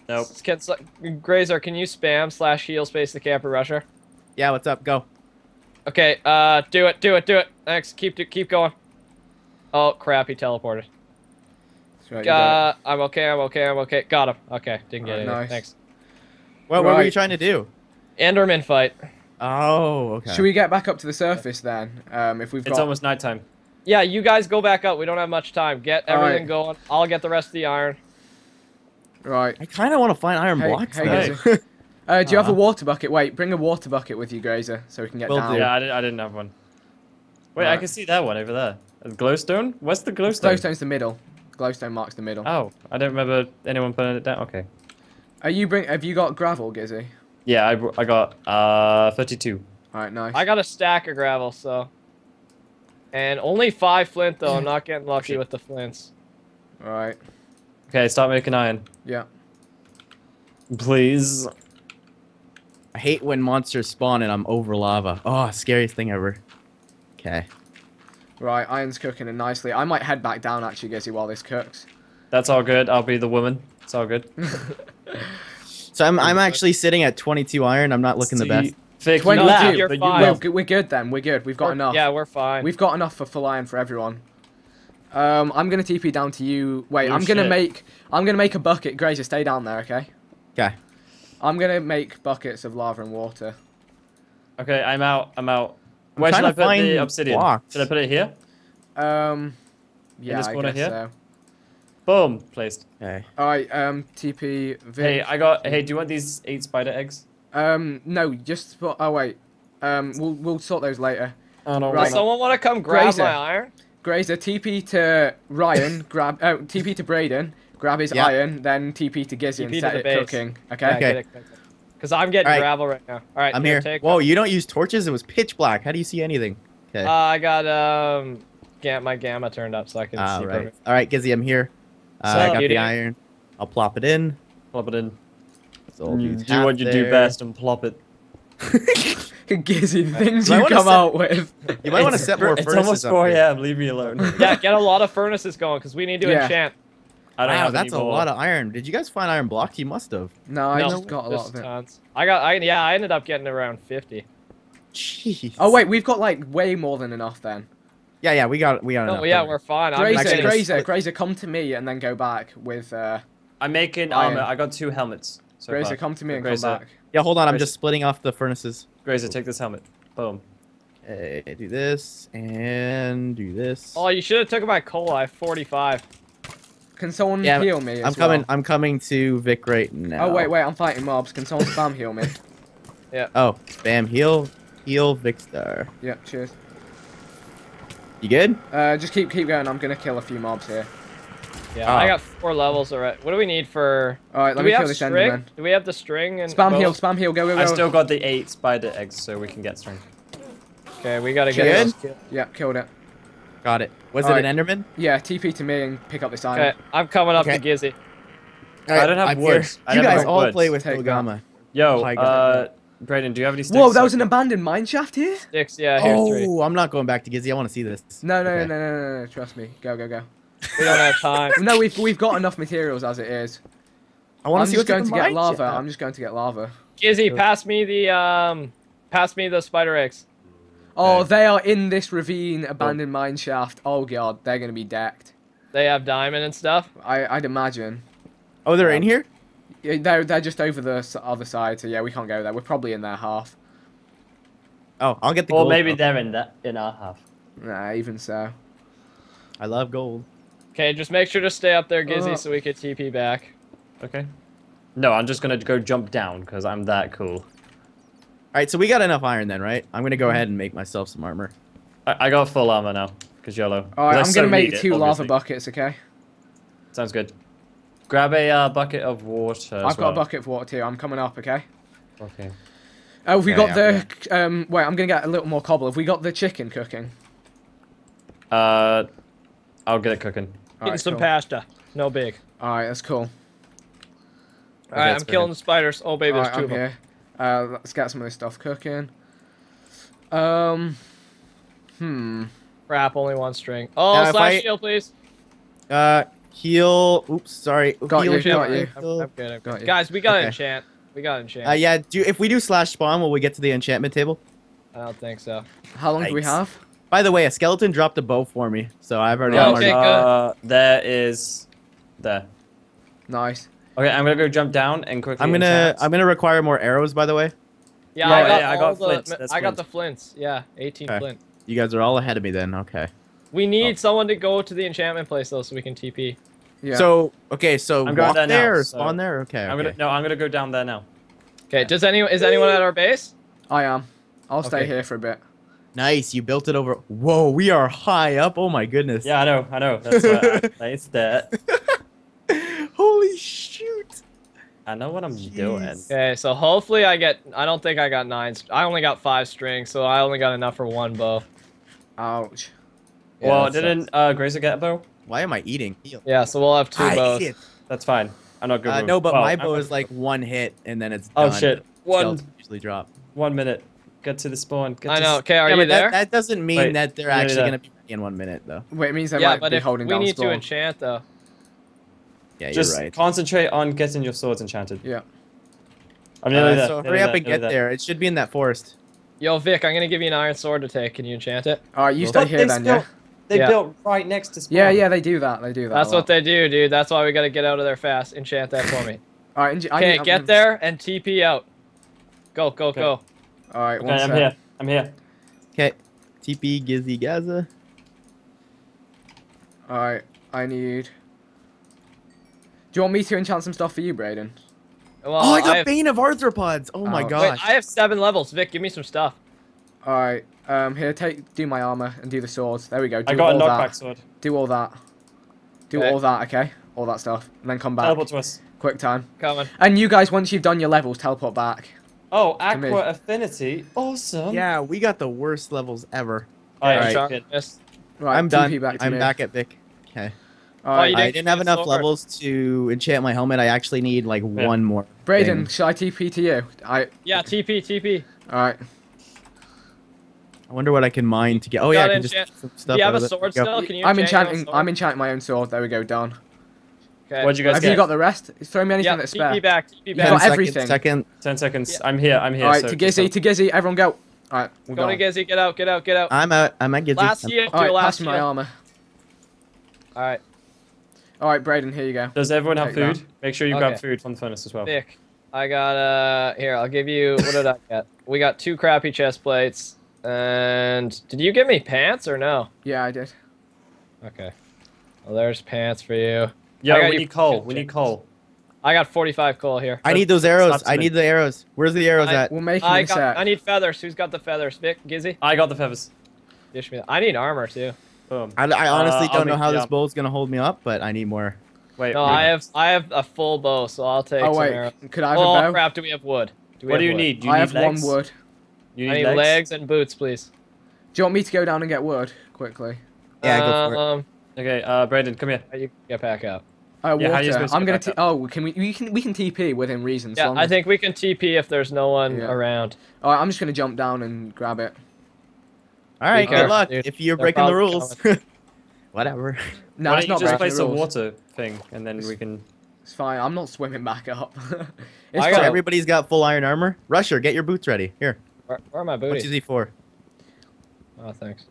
Speaker 4: Nope.
Speaker 3: Can, Grazer, can you spam slash heal space the camper rusher?
Speaker 2: Yeah, what's up? Go.
Speaker 3: Okay, uh, do it, do it, do it. Thanks. Keep keep going. Oh crap, he teleported.
Speaker 1: That's right, you got
Speaker 3: Uh, I'm okay, I'm okay, I'm okay. Got him. Okay, didn't get
Speaker 1: Alright,
Speaker 3: anything.
Speaker 1: nice.
Speaker 3: Thanks.
Speaker 2: What, what were you
Speaker 1: Right.
Speaker 2: trying to do?
Speaker 3: Enderman fight.
Speaker 2: Oh,
Speaker 1: it.
Speaker 2: okay.
Speaker 1: Should we get back up to the surface then? Um, if we've
Speaker 4: It's
Speaker 1: got.
Speaker 4: almost nighttime.
Speaker 3: Yeah, you guys go back up. We don't have much time. Get everything
Speaker 1: Alright.
Speaker 3: going. I'll get the rest of the iron.
Speaker 1: Right.
Speaker 2: I kind of want to find iron
Speaker 1: Hey,
Speaker 2: blocks.
Speaker 1: hey,
Speaker 2: though.
Speaker 1: Grazer. Uh, do you have a
Speaker 2: Uh-huh.
Speaker 1: water bucket? Wait, bring a water bucket with you, Grazer, so we can get
Speaker 2: Will
Speaker 1: down.
Speaker 2: do.
Speaker 4: Yeah, I, did, I didn't have one. Wait, I
Speaker 1: Alright.
Speaker 4: can see that one over there. A glowstone? What's the glowstone?
Speaker 1: Glowstone's the middle. Glowstone marks the middle.
Speaker 4: Oh, I don't remember anyone putting it down. Okay.
Speaker 1: Are you bring? Have you got gravel, Gizzy?
Speaker 4: Yeah, I, br- I got uh thirty-two.
Speaker 1: All right, nice.
Speaker 3: I got a stack of gravel, so. And only five flint, though. I'm not getting lucky with the flints.
Speaker 1: All right.
Speaker 4: Okay, start making iron.
Speaker 1: Yeah.
Speaker 4: Please.
Speaker 2: I hate when monsters spawn and I'm over lava. Oh, scariest thing ever. Okay.
Speaker 1: Right, iron's cooking and nicely. I might head back down actually, Gizzy, while this cooks.
Speaker 4: That's all good. I'll be the woman. It's all good.
Speaker 2: So I'm I'm actually sitting at twenty-two iron. I'm not looking the best.
Speaker 4: Vic,
Speaker 1: twenty-two.
Speaker 4: you laugh,
Speaker 3: You're
Speaker 4: but you
Speaker 3: fine.
Speaker 1: We're,
Speaker 4: love-
Speaker 1: g- we're good then. We're good. We've got
Speaker 3: We're-
Speaker 1: enough.
Speaker 3: Yeah, we're fine.
Speaker 1: We've got enough for full iron for everyone. Um, I'm gonna T P down to you. Wait,
Speaker 4: Oh,
Speaker 1: I'm gonna
Speaker 4: shit.
Speaker 1: make. I'm gonna make a bucket. Grazer, stay down there, okay?
Speaker 2: Okay.
Speaker 1: I'm gonna make buckets of lava and water.
Speaker 4: Okay, I'm out. I'm out.
Speaker 2: I'm
Speaker 4: Where
Speaker 2: trying
Speaker 4: should I
Speaker 2: to
Speaker 4: put
Speaker 2: find
Speaker 4: the obsidian?
Speaker 2: blocks.
Speaker 4: Should I put it here?
Speaker 1: Um, yeah,
Speaker 4: this
Speaker 1: I
Speaker 4: corner
Speaker 1: guess
Speaker 4: here?
Speaker 1: so.
Speaker 4: Boom, placed.
Speaker 2: Okay.
Speaker 1: All right. Um, T P. Vic.
Speaker 4: Hey, I got. Hey, do you want these eight spider eggs?
Speaker 1: Um, no, just for, oh wait. Um, we'll we'll sort those later.
Speaker 4: Oh no,
Speaker 1: Right.
Speaker 3: Does someone want to come grab
Speaker 1: Grazer.
Speaker 3: my iron?
Speaker 1: Grazer, T P to Ryan, grab. Oh, T P to Braden, grab his
Speaker 2: Yeah.
Speaker 1: iron, then T P to Gizzy
Speaker 3: T
Speaker 1: and
Speaker 3: P to
Speaker 1: set
Speaker 3: the
Speaker 1: it
Speaker 3: base.
Speaker 1: cooking. Okay.
Speaker 3: Yeah,
Speaker 2: Okay.
Speaker 3: get it, get it. Cause I'm getting
Speaker 2: Alright.
Speaker 3: gravel right now. All right,
Speaker 2: I'm here.
Speaker 3: Take
Speaker 2: Whoa, you don't use torches? It was pitch black. How do you see anything? Okay.
Speaker 3: Uh, I got um, ga- my gamma turned up so I can
Speaker 2: All
Speaker 3: see.
Speaker 2: right.
Speaker 3: perfect.
Speaker 2: All right, Gizzy, I'm here. Uh,
Speaker 3: So,
Speaker 2: I got
Speaker 3: beauty.
Speaker 2: the iron. I'll plop it in.
Speaker 4: Plop it in.
Speaker 2: So I'll
Speaker 4: You
Speaker 2: use
Speaker 4: do what
Speaker 2: half
Speaker 4: you do
Speaker 2: there.
Speaker 4: best and plop it.
Speaker 1: Gizzy, the things
Speaker 2: Do I
Speaker 1: you
Speaker 2: wanna
Speaker 1: come
Speaker 2: set-
Speaker 1: out with.
Speaker 2: You might want to
Speaker 4: It's-
Speaker 2: set more
Speaker 4: It's
Speaker 2: furnaces
Speaker 4: almost
Speaker 2: up
Speaker 4: four
Speaker 2: here.
Speaker 4: a m Leave me alone.
Speaker 3: Yeah, get a lot of furnaces going because we need to
Speaker 1: Yeah.
Speaker 3: enchant.
Speaker 4: I don't
Speaker 2: Wow,
Speaker 4: have
Speaker 2: that's
Speaker 4: any
Speaker 2: a
Speaker 4: more.
Speaker 2: lot of iron. Did you guys find iron blocks? You must have.
Speaker 1: No, I
Speaker 3: No,
Speaker 1: just got a lot
Speaker 3: There's
Speaker 1: of it.
Speaker 3: tons. I got. I yeah. I ended up getting around fifty.
Speaker 2: Jeez.
Speaker 1: Oh wait, we've got like way more than enough then.
Speaker 2: Yeah, yeah, we got we got
Speaker 3: No,
Speaker 2: enough.
Speaker 3: yeah,
Speaker 2: iron.
Speaker 3: we're fine. I'm
Speaker 1: Grazer,
Speaker 3: just
Speaker 2: actually
Speaker 3: getting-
Speaker 2: gonna
Speaker 1: Grazer,
Speaker 2: split-
Speaker 1: Grazer, come to me and then go back with uh,
Speaker 4: I'm making
Speaker 1: Iron.
Speaker 4: armor. I got two helmets. So
Speaker 1: Grazer,
Speaker 4: far.
Speaker 1: come to me and
Speaker 4: Grazer.
Speaker 1: come back.
Speaker 2: Yeah, hold on. I'm
Speaker 4: Grazer.
Speaker 2: just splitting off the furnaces.
Speaker 4: Grazer, take this helmet. Boom.
Speaker 2: Okay, do this and do this.
Speaker 3: Oh, you should have took my coal. I have forty-five.
Speaker 1: Can someone
Speaker 2: Yeah,
Speaker 1: heal me? As
Speaker 2: I'm coming.
Speaker 1: well?
Speaker 2: I'm coming to Vic right now.
Speaker 1: Oh wait, wait, I'm fighting mobs. Can someone spam heal me?
Speaker 2: Oh, spam heal, heal Vicstar.
Speaker 1: Yep, cheers.
Speaker 2: You good?
Speaker 1: Uh, just keep keep going. I'm gonna kill a few mobs here.
Speaker 3: Yeah,
Speaker 2: Oh.
Speaker 3: I got four levels already. What do we need for?
Speaker 1: All right,
Speaker 3: Do
Speaker 1: let
Speaker 3: we
Speaker 1: me kill
Speaker 3: have
Speaker 1: this
Speaker 3: string?
Speaker 1: Enderman.
Speaker 3: Do we have the string and
Speaker 1: Spam heal,
Speaker 3: bows?
Speaker 1: spam heal, go go go.
Speaker 4: I still got the eight spider eggs, so we can get string.
Speaker 3: Okay, we gotta
Speaker 2: You
Speaker 3: get
Speaker 2: good?
Speaker 3: those kills.
Speaker 1: Yeah, killed it.
Speaker 2: Got it. Was
Speaker 1: Alright.
Speaker 2: it an Enderman?
Speaker 1: Yeah, T P to me and pick up this iron.
Speaker 3: Okay, I'm coming up
Speaker 2: Okay.
Speaker 3: to Gizzy.
Speaker 4: I don't have
Speaker 2: I'm
Speaker 4: wood.
Speaker 2: here.
Speaker 4: I
Speaker 2: You
Speaker 4: never
Speaker 2: guys
Speaker 4: have
Speaker 2: all
Speaker 4: wood.
Speaker 2: play with
Speaker 1: Take
Speaker 2: Kogama.
Speaker 4: Yo,
Speaker 2: I got
Speaker 4: uh, Brayden, do you have any sticks?
Speaker 1: Whoa, that was
Speaker 4: so
Speaker 1: an
Speaker 4: I can-
Speaker 1: abandoned mine shaft here?
Speaker 3: Six, yeah, here's three.
Speaker 2: Oh, I'm not going back to Gizzy. I want to see this.
Speaker 1: No, no,
Speaker 2: Okay.
Speaker 1: no, no, no, no, trust me. Go, go, go.
Speaker 3: We don't have time.
Speaker 1: No, we've we've got enough materials as it is.
Speaker 2: I want
Speaker 1: I'm
Speaker 2: to see
Speaker 1: just
Speaker 2: what's
Speaker 1: going
Speaker 2: in
Speaker 1: to
Speaker 2: the
Speaker 1: get
Speaker 2: mine
Speaker 1: lava.
Speaker 2: shaft.
Speaker 1: I'm just going to get lava.
Speaker 3: Gizzy, pass me the um, pass me the spider eggs.
Speaker 1: Oh,
Speaker 4: Okay.
Speaker 1: they are in this ravine abandoned mine shaft. Oh god, they're gonna be decked.
Speaker 3: They have diamond and stuff.
Speaker 1: I I'd imagine.
Speaker 2: Oh, they're in here?
Speaker 1: Yeah, They're they're just over the s- other side, so yeah, we can't go there. We're probably in their half.
Speaker 2: Oh, I'll get the
Speaker 4: Or
Speaker 2: gold.
Speaker 4: maybe
Speaker 2: though.
Speaker 4: they're in that in our half.
Speaker 1: Nah, even so.
Speaker 2: I love gold.
Speaker 3: Okay, just make sure to stay up there, Gizzy,
Speaker 1: Uh.
Speaker 3: so we can T P back.
Speaker 4: Okay. No, I'm just gonna go jump down because I'm that cool.
Speaker 2: All right, so we got enough iron then, right? I'm gonna go ahead and make myself some armor.
Speaker 4: I, I got full armor now because YOLO.
Speaker 1: All right,
Speaker 4: 'Cause I
Speaker 1: I'm
Speaker 4: so
Speaker 1: gonna make
Speaker 4: need it,
Speaker 1: two lava
Speaker 4: obviously.
Speaker 1: buckets. Okay.
Speaker 4: Sounds good. Grab a uh, bucket of water. as
Speaker 1: I've got a
Speaker 4: well.
Speaker 1: bucket of water too. I'm coming up. Okay.
Speaker 4: Okay.
Speaker 1: Oh, have we
Speaker 2: Okay,
Speaker 1: got
Speaker 2: yeah,
Speaker 1: the um? Wait, I'm gonna get a little more cobble. Have we got the chicken cooking?
Speaker 4: Uh, I'll get it cooking.
Speaker 3: Getting
Speaker 1: Alright,
Speaker 3: some
Speaker 1: cool.
Speaker 3: pasta. No big.
Speaker 1: All right, that's cool.
Speaker 3: All right, I'm
Speaker 4: that's
Speaker 3: killing
Speaker 4: fair.
Speaker 3: the spiders. Oh, baby,
Speaker 1: All
Speaker 3: there's
Speaker 1: right,
Speaker 3: two
Speaker 1: I'm
Speaker 3: of them.
Speaker 1: here. Uh, let's get some of this stuff cooking. Um. Hmm.
Speaker 3: Crap, only one string. Oh,
Speaker 2: Now, if
Speaker 3: slash
Speaker 2: I-
Speaker 3: shield, please.
Speaker 2: Uh, Heal. Oops, sorry.
Speaker 1: Got
Speaker 2: heal,
Speaker 1: you,
Speaker 2: heal,
Speaker 1: got you.
Speaker 3: I'm,
Speaker 2: heal.
Speaker 3: I'm good. I'm
Speaker 1: Got
Speaker 3: good.
Speaker 1: you.
Speaker 3: Guys, we got to
Speaker 2: Okay.
Speaker 3: enchant. We got to enchant.
Speaker 2: Uh, yeah. Do if we do slash spawn, will we get to the enchantment table?
Speaker 3: I don't think so.
Speaker 1: How long do we
Speaker 2: Yikes.
Speaker 1: have?
Speaker 2: By the way, a skeleton dropped a bow for me, so I've already.
Speaker 3: Yeah,
Speaker 2: I'm
Speaker 3: okay,
Speaker 2: already-
Speaker 3: good.
Speaker 4: Uh, there is. There.
Speaker 1: Nice.
Speaker 4: Okay, I'm gonna go jump down and quickly.
Speaker 2: I'm gonna.
Speaker 4: enchant.
Speaker 2: I'm gonna require more arrows. By the way,
Speaker 3: Yeah,
Speaker 1: Yeah,
Speaker 3: I got
Speaker 4: yeah, I
Speaker 3: all
Speaker 4: got
Speaker 3: the,
Speaker 4: flints, that's
Speaker 3: I got
Speaker 4: flint.
Speaker 3: the flints. Yeah, eighteen
Speaker 2: Okay.
Speaker 3: flint.
Speaker 2: you guys are all ahead of me then. Okay.
Speaker 3: We need
Speaker 4: Oh.
Speaker 3: someone to go to the enchantment place though, so we can T P.
Speaker 1: Yeah.
Speaker 2: So okay, so
Speaker 4: I'm going
Speaker 2: walk
Speaker 4: there now,
Speaker 2: there or
Speaker 4: so-
Speaker 2: spawn there. Okay.
Speaker 4: I'm
Speaker 2: okay.
Speaker 4: gonna no. I'm gonna go down there now.
Speaker 3: Okay. Does anyone is anyone at our base?
Speaker 1: I am. I'll stay
Speaker 3: Okay.
Speaker 1: here for a bit.
Speaker 2: Nice. You built it over. Whoa, we are high up. Oh my goodness.
Speaker 4: Yeah, I know. I know. That's why I placed that.
Speaker 2: Holy shoot.
Speaker 4: I know what I'm
Speaker 2: Jeez.
Speaker 4: doing.
Speaker 3: Okay, so hopefully I get. I don't think I got nine. st- I only got five strings, so I only got enough for one bow.
Speaker 1: Ouch.
Speaker 3: Yeah,
Speaker 4: well,
Speaker 3: that
Speaker 4: didn't uh, Grazer get a bow?
Speaker 2: Why am I eating? Heal.
Speaker 3: Yeah, so we'll have two
Speaker 2: Ah,
Speaker 3: bows.
Speaker 2: shit.
Speaker 4: That's fine. I'm not good.
Speaker 2: Uh,
Speaker 4: with-
Speaker 2: no, but
Speaker 4: well,
Speaker 2: my
Speaker 4: I'm
Speaker 2: bow
Speaker 4: not-
Speaker 2: is like one hit and then it's
Speaker 4: Oh
Speaker 2: done.
Speaker 4: shit! One
Speaker 2: Skeletons usually drop.
Speaker 4: one minute. Get to the spawn. Get
Speaker 3: I
Speaker 4: to
Speaker 3: know.
Speaker 4: s-
Speaker 3: Okay, are
Speaker 2: yeah,
Speaker 3: you
Speaker 2: but
Speaker 3: there?
Speaker 2: That, that doesn't mean
Speaker 4: Wait,
Speaker 2: that they're
Speaker 4: nearly
Speaker 2: actually
Speaker 4: there.
Speaker 2: gonna be ready in one minute though.
Speaker 1: Wait, it means they
Speaker 3: yeah,
Speaker 1: might
Speaker 3: but
Speaker 1: be
Speaker 3: if
Speaker 1: holding
Speaker 3: we
Speaker 1: down
Speaker 3: need
Speaker 1: spawn.
Speaker 3: to enchant though.
Speaker 2: Yeah,
Speaker 4: Just
Speaker 2: you're right.
Speaker 4: concentrate on getting your swords enchanted.
Speaker 1: Yeah.
Speaker 4: I'm nearly
Speaker 2: Uh,
Speaker 4: there.
Speaker 2: so
Speaker 4: nearly
Speaker 2: hurry up
Speaker 4: there,
Speaker 2: and
Speaker 4: nearly
Speaker 2: get there. It should be in that forest.
Speaker 3: Yo, Vic, I'm gonna give you an iron sword to take. Can you enchant it?
Speaker 1: Alright, you
Speaker 2: Well,
Speaker 1: stay
Speaker 4: But
Speaker 1: here
Speaker 4: they
Speaker 1: then,
Speaker 4: still-
Speaker 1: yeah?
Speaker 4: They
Speaker 3: Yeah.
Speaker 4: built right next to spawn.
Speaker 1: Yeah, yeah, they do that. They do that.
Speaker 3: That's
Speaker 1: a lot.
Speaker 3: what they do, dude. That's why we gotta get out of there fast. Enchant that for me.
Speaker 1: Alright, engi- I
Speaker 3: Okay,
Speaker 1: need-
Speaker 3: get there and T P out. Go, go,
Speaker 4: Okay.
Speaker 3: go.
Speaker 1: Alright,
Speaker 4: Okay,
Speaker 1: one
Speaker 4: I'm
Speaker 1: sec.
Speaker 4: here. I'm here.
Speaker 2: Okay. T P Gizzy Gaza.
Speaker 1: Alright, I need... Do you want me to enchant some stuff for you, Brayden?
Speaker 3: Well,
Speaker 2: Oh, I got
Speaker 3: have,
Speaker 2: Bane of Arthropods. Oh my
Speaker 1: Oh.
Speaker 2: gosh.
Speaker 3: wait, I have seven levels. Vic, give me some stuff.
Speaker 1: Alright, um, here, take, do my armor and do the swords. There we go. Do
Speaker 4: I got a
Speaker 1: all
Speaker 4: knockback
Speaker 1: that.
Speaker 4: sword.
Speaker 1: Do all that. Do
Speaker 3: Okay.
Speaker 1: all that, okay? All that stuff. And then come back.
Speaker 4: Teleport to us.
Speaker 1: Quick time.
Speaker 3: Coming.
Speaker 1: And you guys, once you've done your levels, teleport back.
Speaker 4: Oh,
Speaker 1: me.
Speaker 4: Aqua Affinity. Awesome.
Speaker 2: Yeah, we got the worst levels ever.
Speaker 4: I
Speaker 2: Alright.
Speaker 4: am shit.
Speaker 3: Yes.
Speaker 1: Right,
Speaker 2: I'm
Speaker 1: T P
Speaker 2: done.
Speaker 1: back to
Speaker 2: I'm
Speaker 1: me.
Speaker 2: back at Vic. Okay.
Speaker 1: Alright,
Speaker 3: you
Speaker 2: I
Speaker 3: didn't
Speaker 2: didn't
Speaker 3: get
Speaker 2: have
Speaker 3: the
Speaker 2: enough
Speaker 3: sword.
Speaker 2: levels to enchant my helmet. I actually need like
Speaker 4: Yeah.
Speaker 2: one more.
Speaker 1: Brayden,
Speaker 2: thing.
Speaker 1: should I T P to you? I.
Speaker 3: Yeah, T P, T P.
Speaker 1: Alright.
Speaker 2: I wonder what I can mine to get. Oh yeah, I
Speaker 3: Gotta
Speaker 2: can just
Speaker 3: enchant-
Speaker 2: get some
Speaker 3: Do
Speaker 2: stuff.
Speaker 3: you have
Speaker 2: out
Speaker 3: a
Speaker 2: of it.
Speaker 3: sword
Speaker 2: Go.
Speaker 3: still? Can you
Speaker 1: I'm
Speaker 3: enchant your own
Speaker 1: enchanting.
Speaker 3: sword?
Speaker 1: I'm enchanting my own sword. There we go. Done.
Speaker 3: Okay.
Speaker 4: What'd you guys
Speaker 1: Have
Speaker 4: get?
Speaker 1: you got the rest? Throw me anything
Speaker 3: Yeah,
Speaker 1: that's
Speaker 3: T
Speaker 1: spare.
Speaker 3: P back, T P
Speaker 1: You
Speaker 3: back.
Speaker 1: got
Speaker 2: Ten seconds,
Speaker 1: everything.
Speaker 2: Second.
Speaker 4: Ten seconds.
Speaker 3: Yeah.
Speaker 4: I'm here. I'm here.
Speaker 1: Alright,
Speaker 4: so
Speaker 1: to
Speaker 4: just
Speaker 1: Gizzy,
Speaker 4: help.
Speaker 1: to Gizzy, everyone go. Alright, we're
Speaker 3: Go to
Speaker 1: going.
Speaker 3: Gizzy, get out, get out, get out.
Speaker 2: I'm out. I'm at Gizzy.
Speaker 3: Last
Speaker 2: I'm-
Speaker 3: heal, do
Speaker 1: Alright,
Speaker 3: your
Speaker 1: pass
Speaker 3: last
Speaker 1: me my
Speaker 3: heal.
Speaker 1: armor.
Speaker 3: Alright,
Speaker 1: Alright, Brayden, here you go.
Speaker 4: Does everyone have
Speaker 1: Take that.
Speaker 4: food? Make sure you
Speaker 3: Okay.
Speaker 4: grab food from the furnace as well.
Speaker 3: Vic, I got, uh, here, I'll give you, what did I get? We got two crappy chest plates, and, did you give me pants or no?
Speaker 1: Yeah, I did.
Speaker 3: Okay. Well, there's pants for you. I
Speaker 4: Yeah,
Speaker 3: got
Speaker 4: we
Speaker 3: you
Speaker 4: need coal.
Speaker 3: fucking
Speaker 4: We need
Speaker 3: chickens.
Speaker 4: coal.
Speaker 3: I got forty-five coal here.
Speaker 2: I need those arrows.
Speaker 4: Stop to
Speaker 2: I
Speaker 4: me.
Speaker 2: need the arrows. Where's the arrows
Speaker 3: I-
Speaker 2: at?
Speaker 1: We'll make it
Speaker 3: I
Speaker 1: in a
Speaker 3: got,
Speaker 1: sec.
Speaker 3: I need feathers. Who's got the feathers? Vic, Gizzy?
Speaker 4: I got the feathers.
Speaker 3: Dish me that. I need armor, too.
Speaker 4: Boom.
Speaker 2: I, I honestly
Speaker 4: Uh, I'll
Speaker 2: don't know
Speaker 4: make-
Speaker 2: how
Speaker 4: yeah.
Speaker 2: this bow's gonna hold me up, but I need more.
Speaker 4: Wait.
Speaker 3: No,
Speaker 4: wait.
Speaker 3: I have, I have a full bow, so I'll take
Speaker 1: Oh
Speaker 3: some
Speaker 1: wait,
Speaker 3: arrows.
Speaker 1: could I have
Speaker 3: Oh,
Speaker 1: a bow?
Speaker 3: crap, do we have wood? Do we
Speaker 4: What
Speaker 3: have
Speaker 4: do you
Speaker 3: wood?
Speaker 4: need? Do you
Speaker 1: I
Speaker 4: need
Speaker 1: have
Speaker 4: legs?
Speaker 1: one wood.
Speaker 4: You
Speaker 3: I
Speaker 4: need
Speaker 3: need
Speaker 4: legs?
Speaker 3: legs and boots, please.
Speaker 1: Do you want me to go down and get wood quickly?
Speaker 2: Yeah, go for it.
Speaker 3: Um,
Speaker 4: Okay, uh, Brandon, come here.
Speaker 3: you can get back up.
Speaker 1: Uh,
Speaker 4: Yeah, how are you
Speaker 1: water.
Speaker 4: supposed to
Speaker 1: I'm
Speaker 4: get
Speaker 1: gonna.
Speaker 4: back
Speaker 1: T-
Speaker 4: up?
Speaker 1: oh, can we? We can. We can T P within reason. as
Speaker 3: Yeah,
Speaker 1: long
Speaker 3: I
Speaker 1: as-
Speaker 3: think we can T P if there's no one
Speaker 1: Yeah.
Speaker 3: around.
Speaker 1: All right, I'm just gonna jump down and grab it.
Speaker 2: All right,
Speaker 3: Be
Speaker 2: good
Speaker 3: careful,
Speaker 2: luck.
Speaker 3: dude.
Speaker 2: If you're
Speaker 3: They're
Speaker 2: breaking the
Speaker 3: probably
Speaker 2: rules. Whatever.
Speaker 1: No,
Speaker 4: Why
Speaker 1: it's
Speaker 4: don't
Speaker 1: not
Speaker 4: you just
Speaker 1: breaking
Speaker 4: place
Speaker 1: the
Speaker 4: a
Speaker 1: rules.
Speaker 4: water thing and then we can...
Speaker 1: It's fine. I'm not swimming back up. it's
Speaker 3: I
Speaker 2: So
Speaker 3: got-
Speaker 1: fine.
Speaker 2: everybody's got full iron armor. Rusher, get your boots ready. Here.
Speaker 3: Where, where are my
Speaker 2: What's
Speaker 3: booties?
Speaker 2: your Z four?
Speaker 3: Oh, thanks.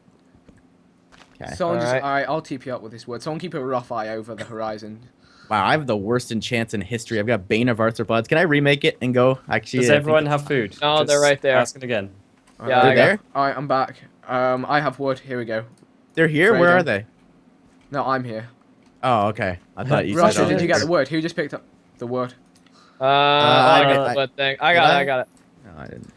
Speaker 2: Okay.
Speaker 1: Someone just.
Speaker 3: Alright.
Speaker 1: All right, I'll T P up with this wood. Someone keep a rough eye over the horizon.
Speaker 2: Wow, I have the worst enchants in history. I've got Bane of Arthropods. Can I remake it and go? Actually,
Speaker 4: Does
Speaker 2: I think-
Speaker 4: everyone have food?
Speaker 3: No, they're
Speaker 4: Just
Speaker 3: right there.
Speaker 4: Asking again.
Speaker 1: All
Speaker 3: Yeah,
Speaker 1: right,
Speaker 2: They're
Speaker 3: I got-
Speaker 2: there?
Speaker 1: All right, I'm back. Um, I have wood. Here we go.
Speaker 2: They're here? Where
Speaker 1: Brayden.
Speaker 2: are they?
Speaker 1: No, I'm here.
Speaker 2: Oh, okay. I thought you
Speaker 1: Russia,
Speaker 2: said
Speaker 1: did you get
Speaker 2: there.
Speaker 1: the wood? Who just picked up the wood?
Speaker 3: Uh, I
Speaker 2: I-
Speaker 3: got
Speaker 2: I-
Speaker 3: the wood thing. I got
Speaker 2: Did
Speaker 3: it,
Speaker 2: I?
Speaker 3: I got it.
Speaker 2: No, I didn't.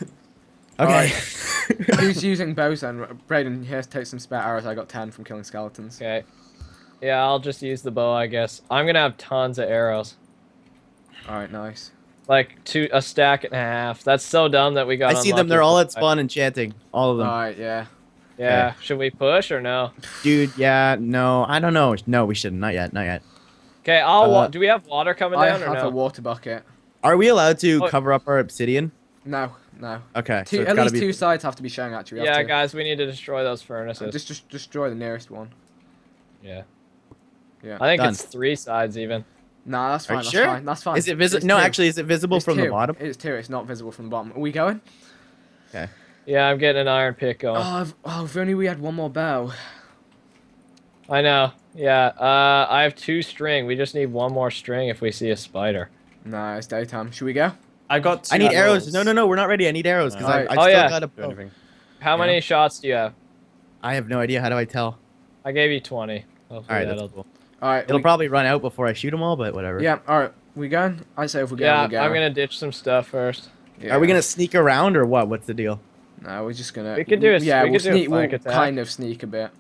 Speaker 2: Okay.
Speaker 1: Who's using bows then? Brayden, here, take some spare arrows. I got ten from killing skeletons.
Speaker 3: Okay. Yeah, I'll just use the bow, I guess. I'm gonna have tons of arrows.
Speaker 1: All right, nice.
Speaker 3: Like two, a stack and a half. That's so dumb that we got.
Speaker 2: I see them.
Speaker 3: unlucky
Speaker 2: They're all
Speaker 3: for
Speaker 2: at
Speaker 3: five.
Speaker 2: spawn enchanting. All of them.
Speaker 1: All right, yeah.
Speaker 3: Yeah. Should we push or no?
Speaker 2: Dude, yeah, no. I don't know. No, we shouldn't. Not yet. Not yet.
Speaker 3: Okay, I'll. wa
Speaker 2: Uh,
Speaker 3: do we have water coming
Speaker 1: I
Speaker 3: down or
Speaker 1: have
Speaker 3: no?
Speaker 1: a water bucket.
Speaker 2: Are we allowed to
Speaker 3: Oh.
Speaker 2: cover up our obsidian?
Speaker 1: No, no.
Speaker 2: Okay.
Speaker 1: Two,
Speaker 2: so it's
Speaker 1: at
Speaker 2: gotta
Speaker 1: least
Speaker 2: be...
Speaker 1: two sides have to be shown. Actually, we have
Speaker 3: Yeah,
Speaker 1: to-
Speaker 3: guys, we need to destroy those furnaces.
Speaker 1: Uh, Just, just destroy the nearest one.
Speaker 3: Yeah.
Speaker 1: Yeah.
Speaker 3: I think
Speaker 2: Done.
Speaker 3: it's three sides even.
Speaker 1: Nah, that's
Speaker 2: Are
Speaker 1: fine.
Speaker 2: you
Speaker 1: That's
Speaker 2: sure?
Speaker 1: fine. That's fine.
Speaker 2: Is it visible?
Speaker 1: It's
Speaker 2: No,
Speaker 1: two.
Speaker 2: actually, is it visible
Speaker 1: It's
Speaker 2: from the
Speaker 1: two.
Speaker 2: bottom?
Speaker 1: It's two. It's not visible from the bottom. Are we going?
Speaker 2: Okay.
Speaker 3: Yeah, I'm getting an iron pick
Speaker 1: Oh,
Speaker 3: going.
Speaker 1: if, oh, if only we had one more bow.
Speaker 3: I know. Yeah. Uh, I have two string. We just need one more string if we see a spider.
Speaker 1: Nah, it's daytime. Should we go?
Speaker 4: I got. Two
Speaker 2: I need arrows.
Speaker 4: arrows.
Speaker 2: No, no, no. We're not ready. I need arrows because
Speaker 1: Alright.
Speaker 2: I, I
Speaker 3: Oh,
Speaker 2: still
Speaker 3: yeah.
Speaker 2: got a
Speaker 4: Do
Speaker 2: bow.
Speaker 4: anything.
Speaker 3: How
Speaker 2: Yeah.
Speaker 3: many shots do you have?
Speaker 2: I have no idea. How do I tell?
Speaker 3: I gave you twenty. Hopefully
Speaker 2: All right, that's
Speaker 3: that'll-
Speaker 2: cool.
Speaker 1: All right.
Speaker 2: It'll
Speaker 1: we,
Speaker 2: probably run out before I shoot them all, but whatever.
Speaker 1: Yeah. All right. We going? I say if we go,
Speaker 3: Yeah,
Speaker 1: we go.
Speaker 3: I'm gonna ditch some stuff first.
Speaker 1: Yeah.
Speaker 2: Are we gonna sneak around or what? What's the deal?
Speaker 1: No, we're just gonna.
Speaker 3: We could do a-
Speaker 1: Yeah,
Speaker 3: we
Speaker 1: we'll
Speaker 3: could do a
Speaker 1: sneak. We'll
Speaker 3: flank attack.
Speaker 1: kind of sneak a bit.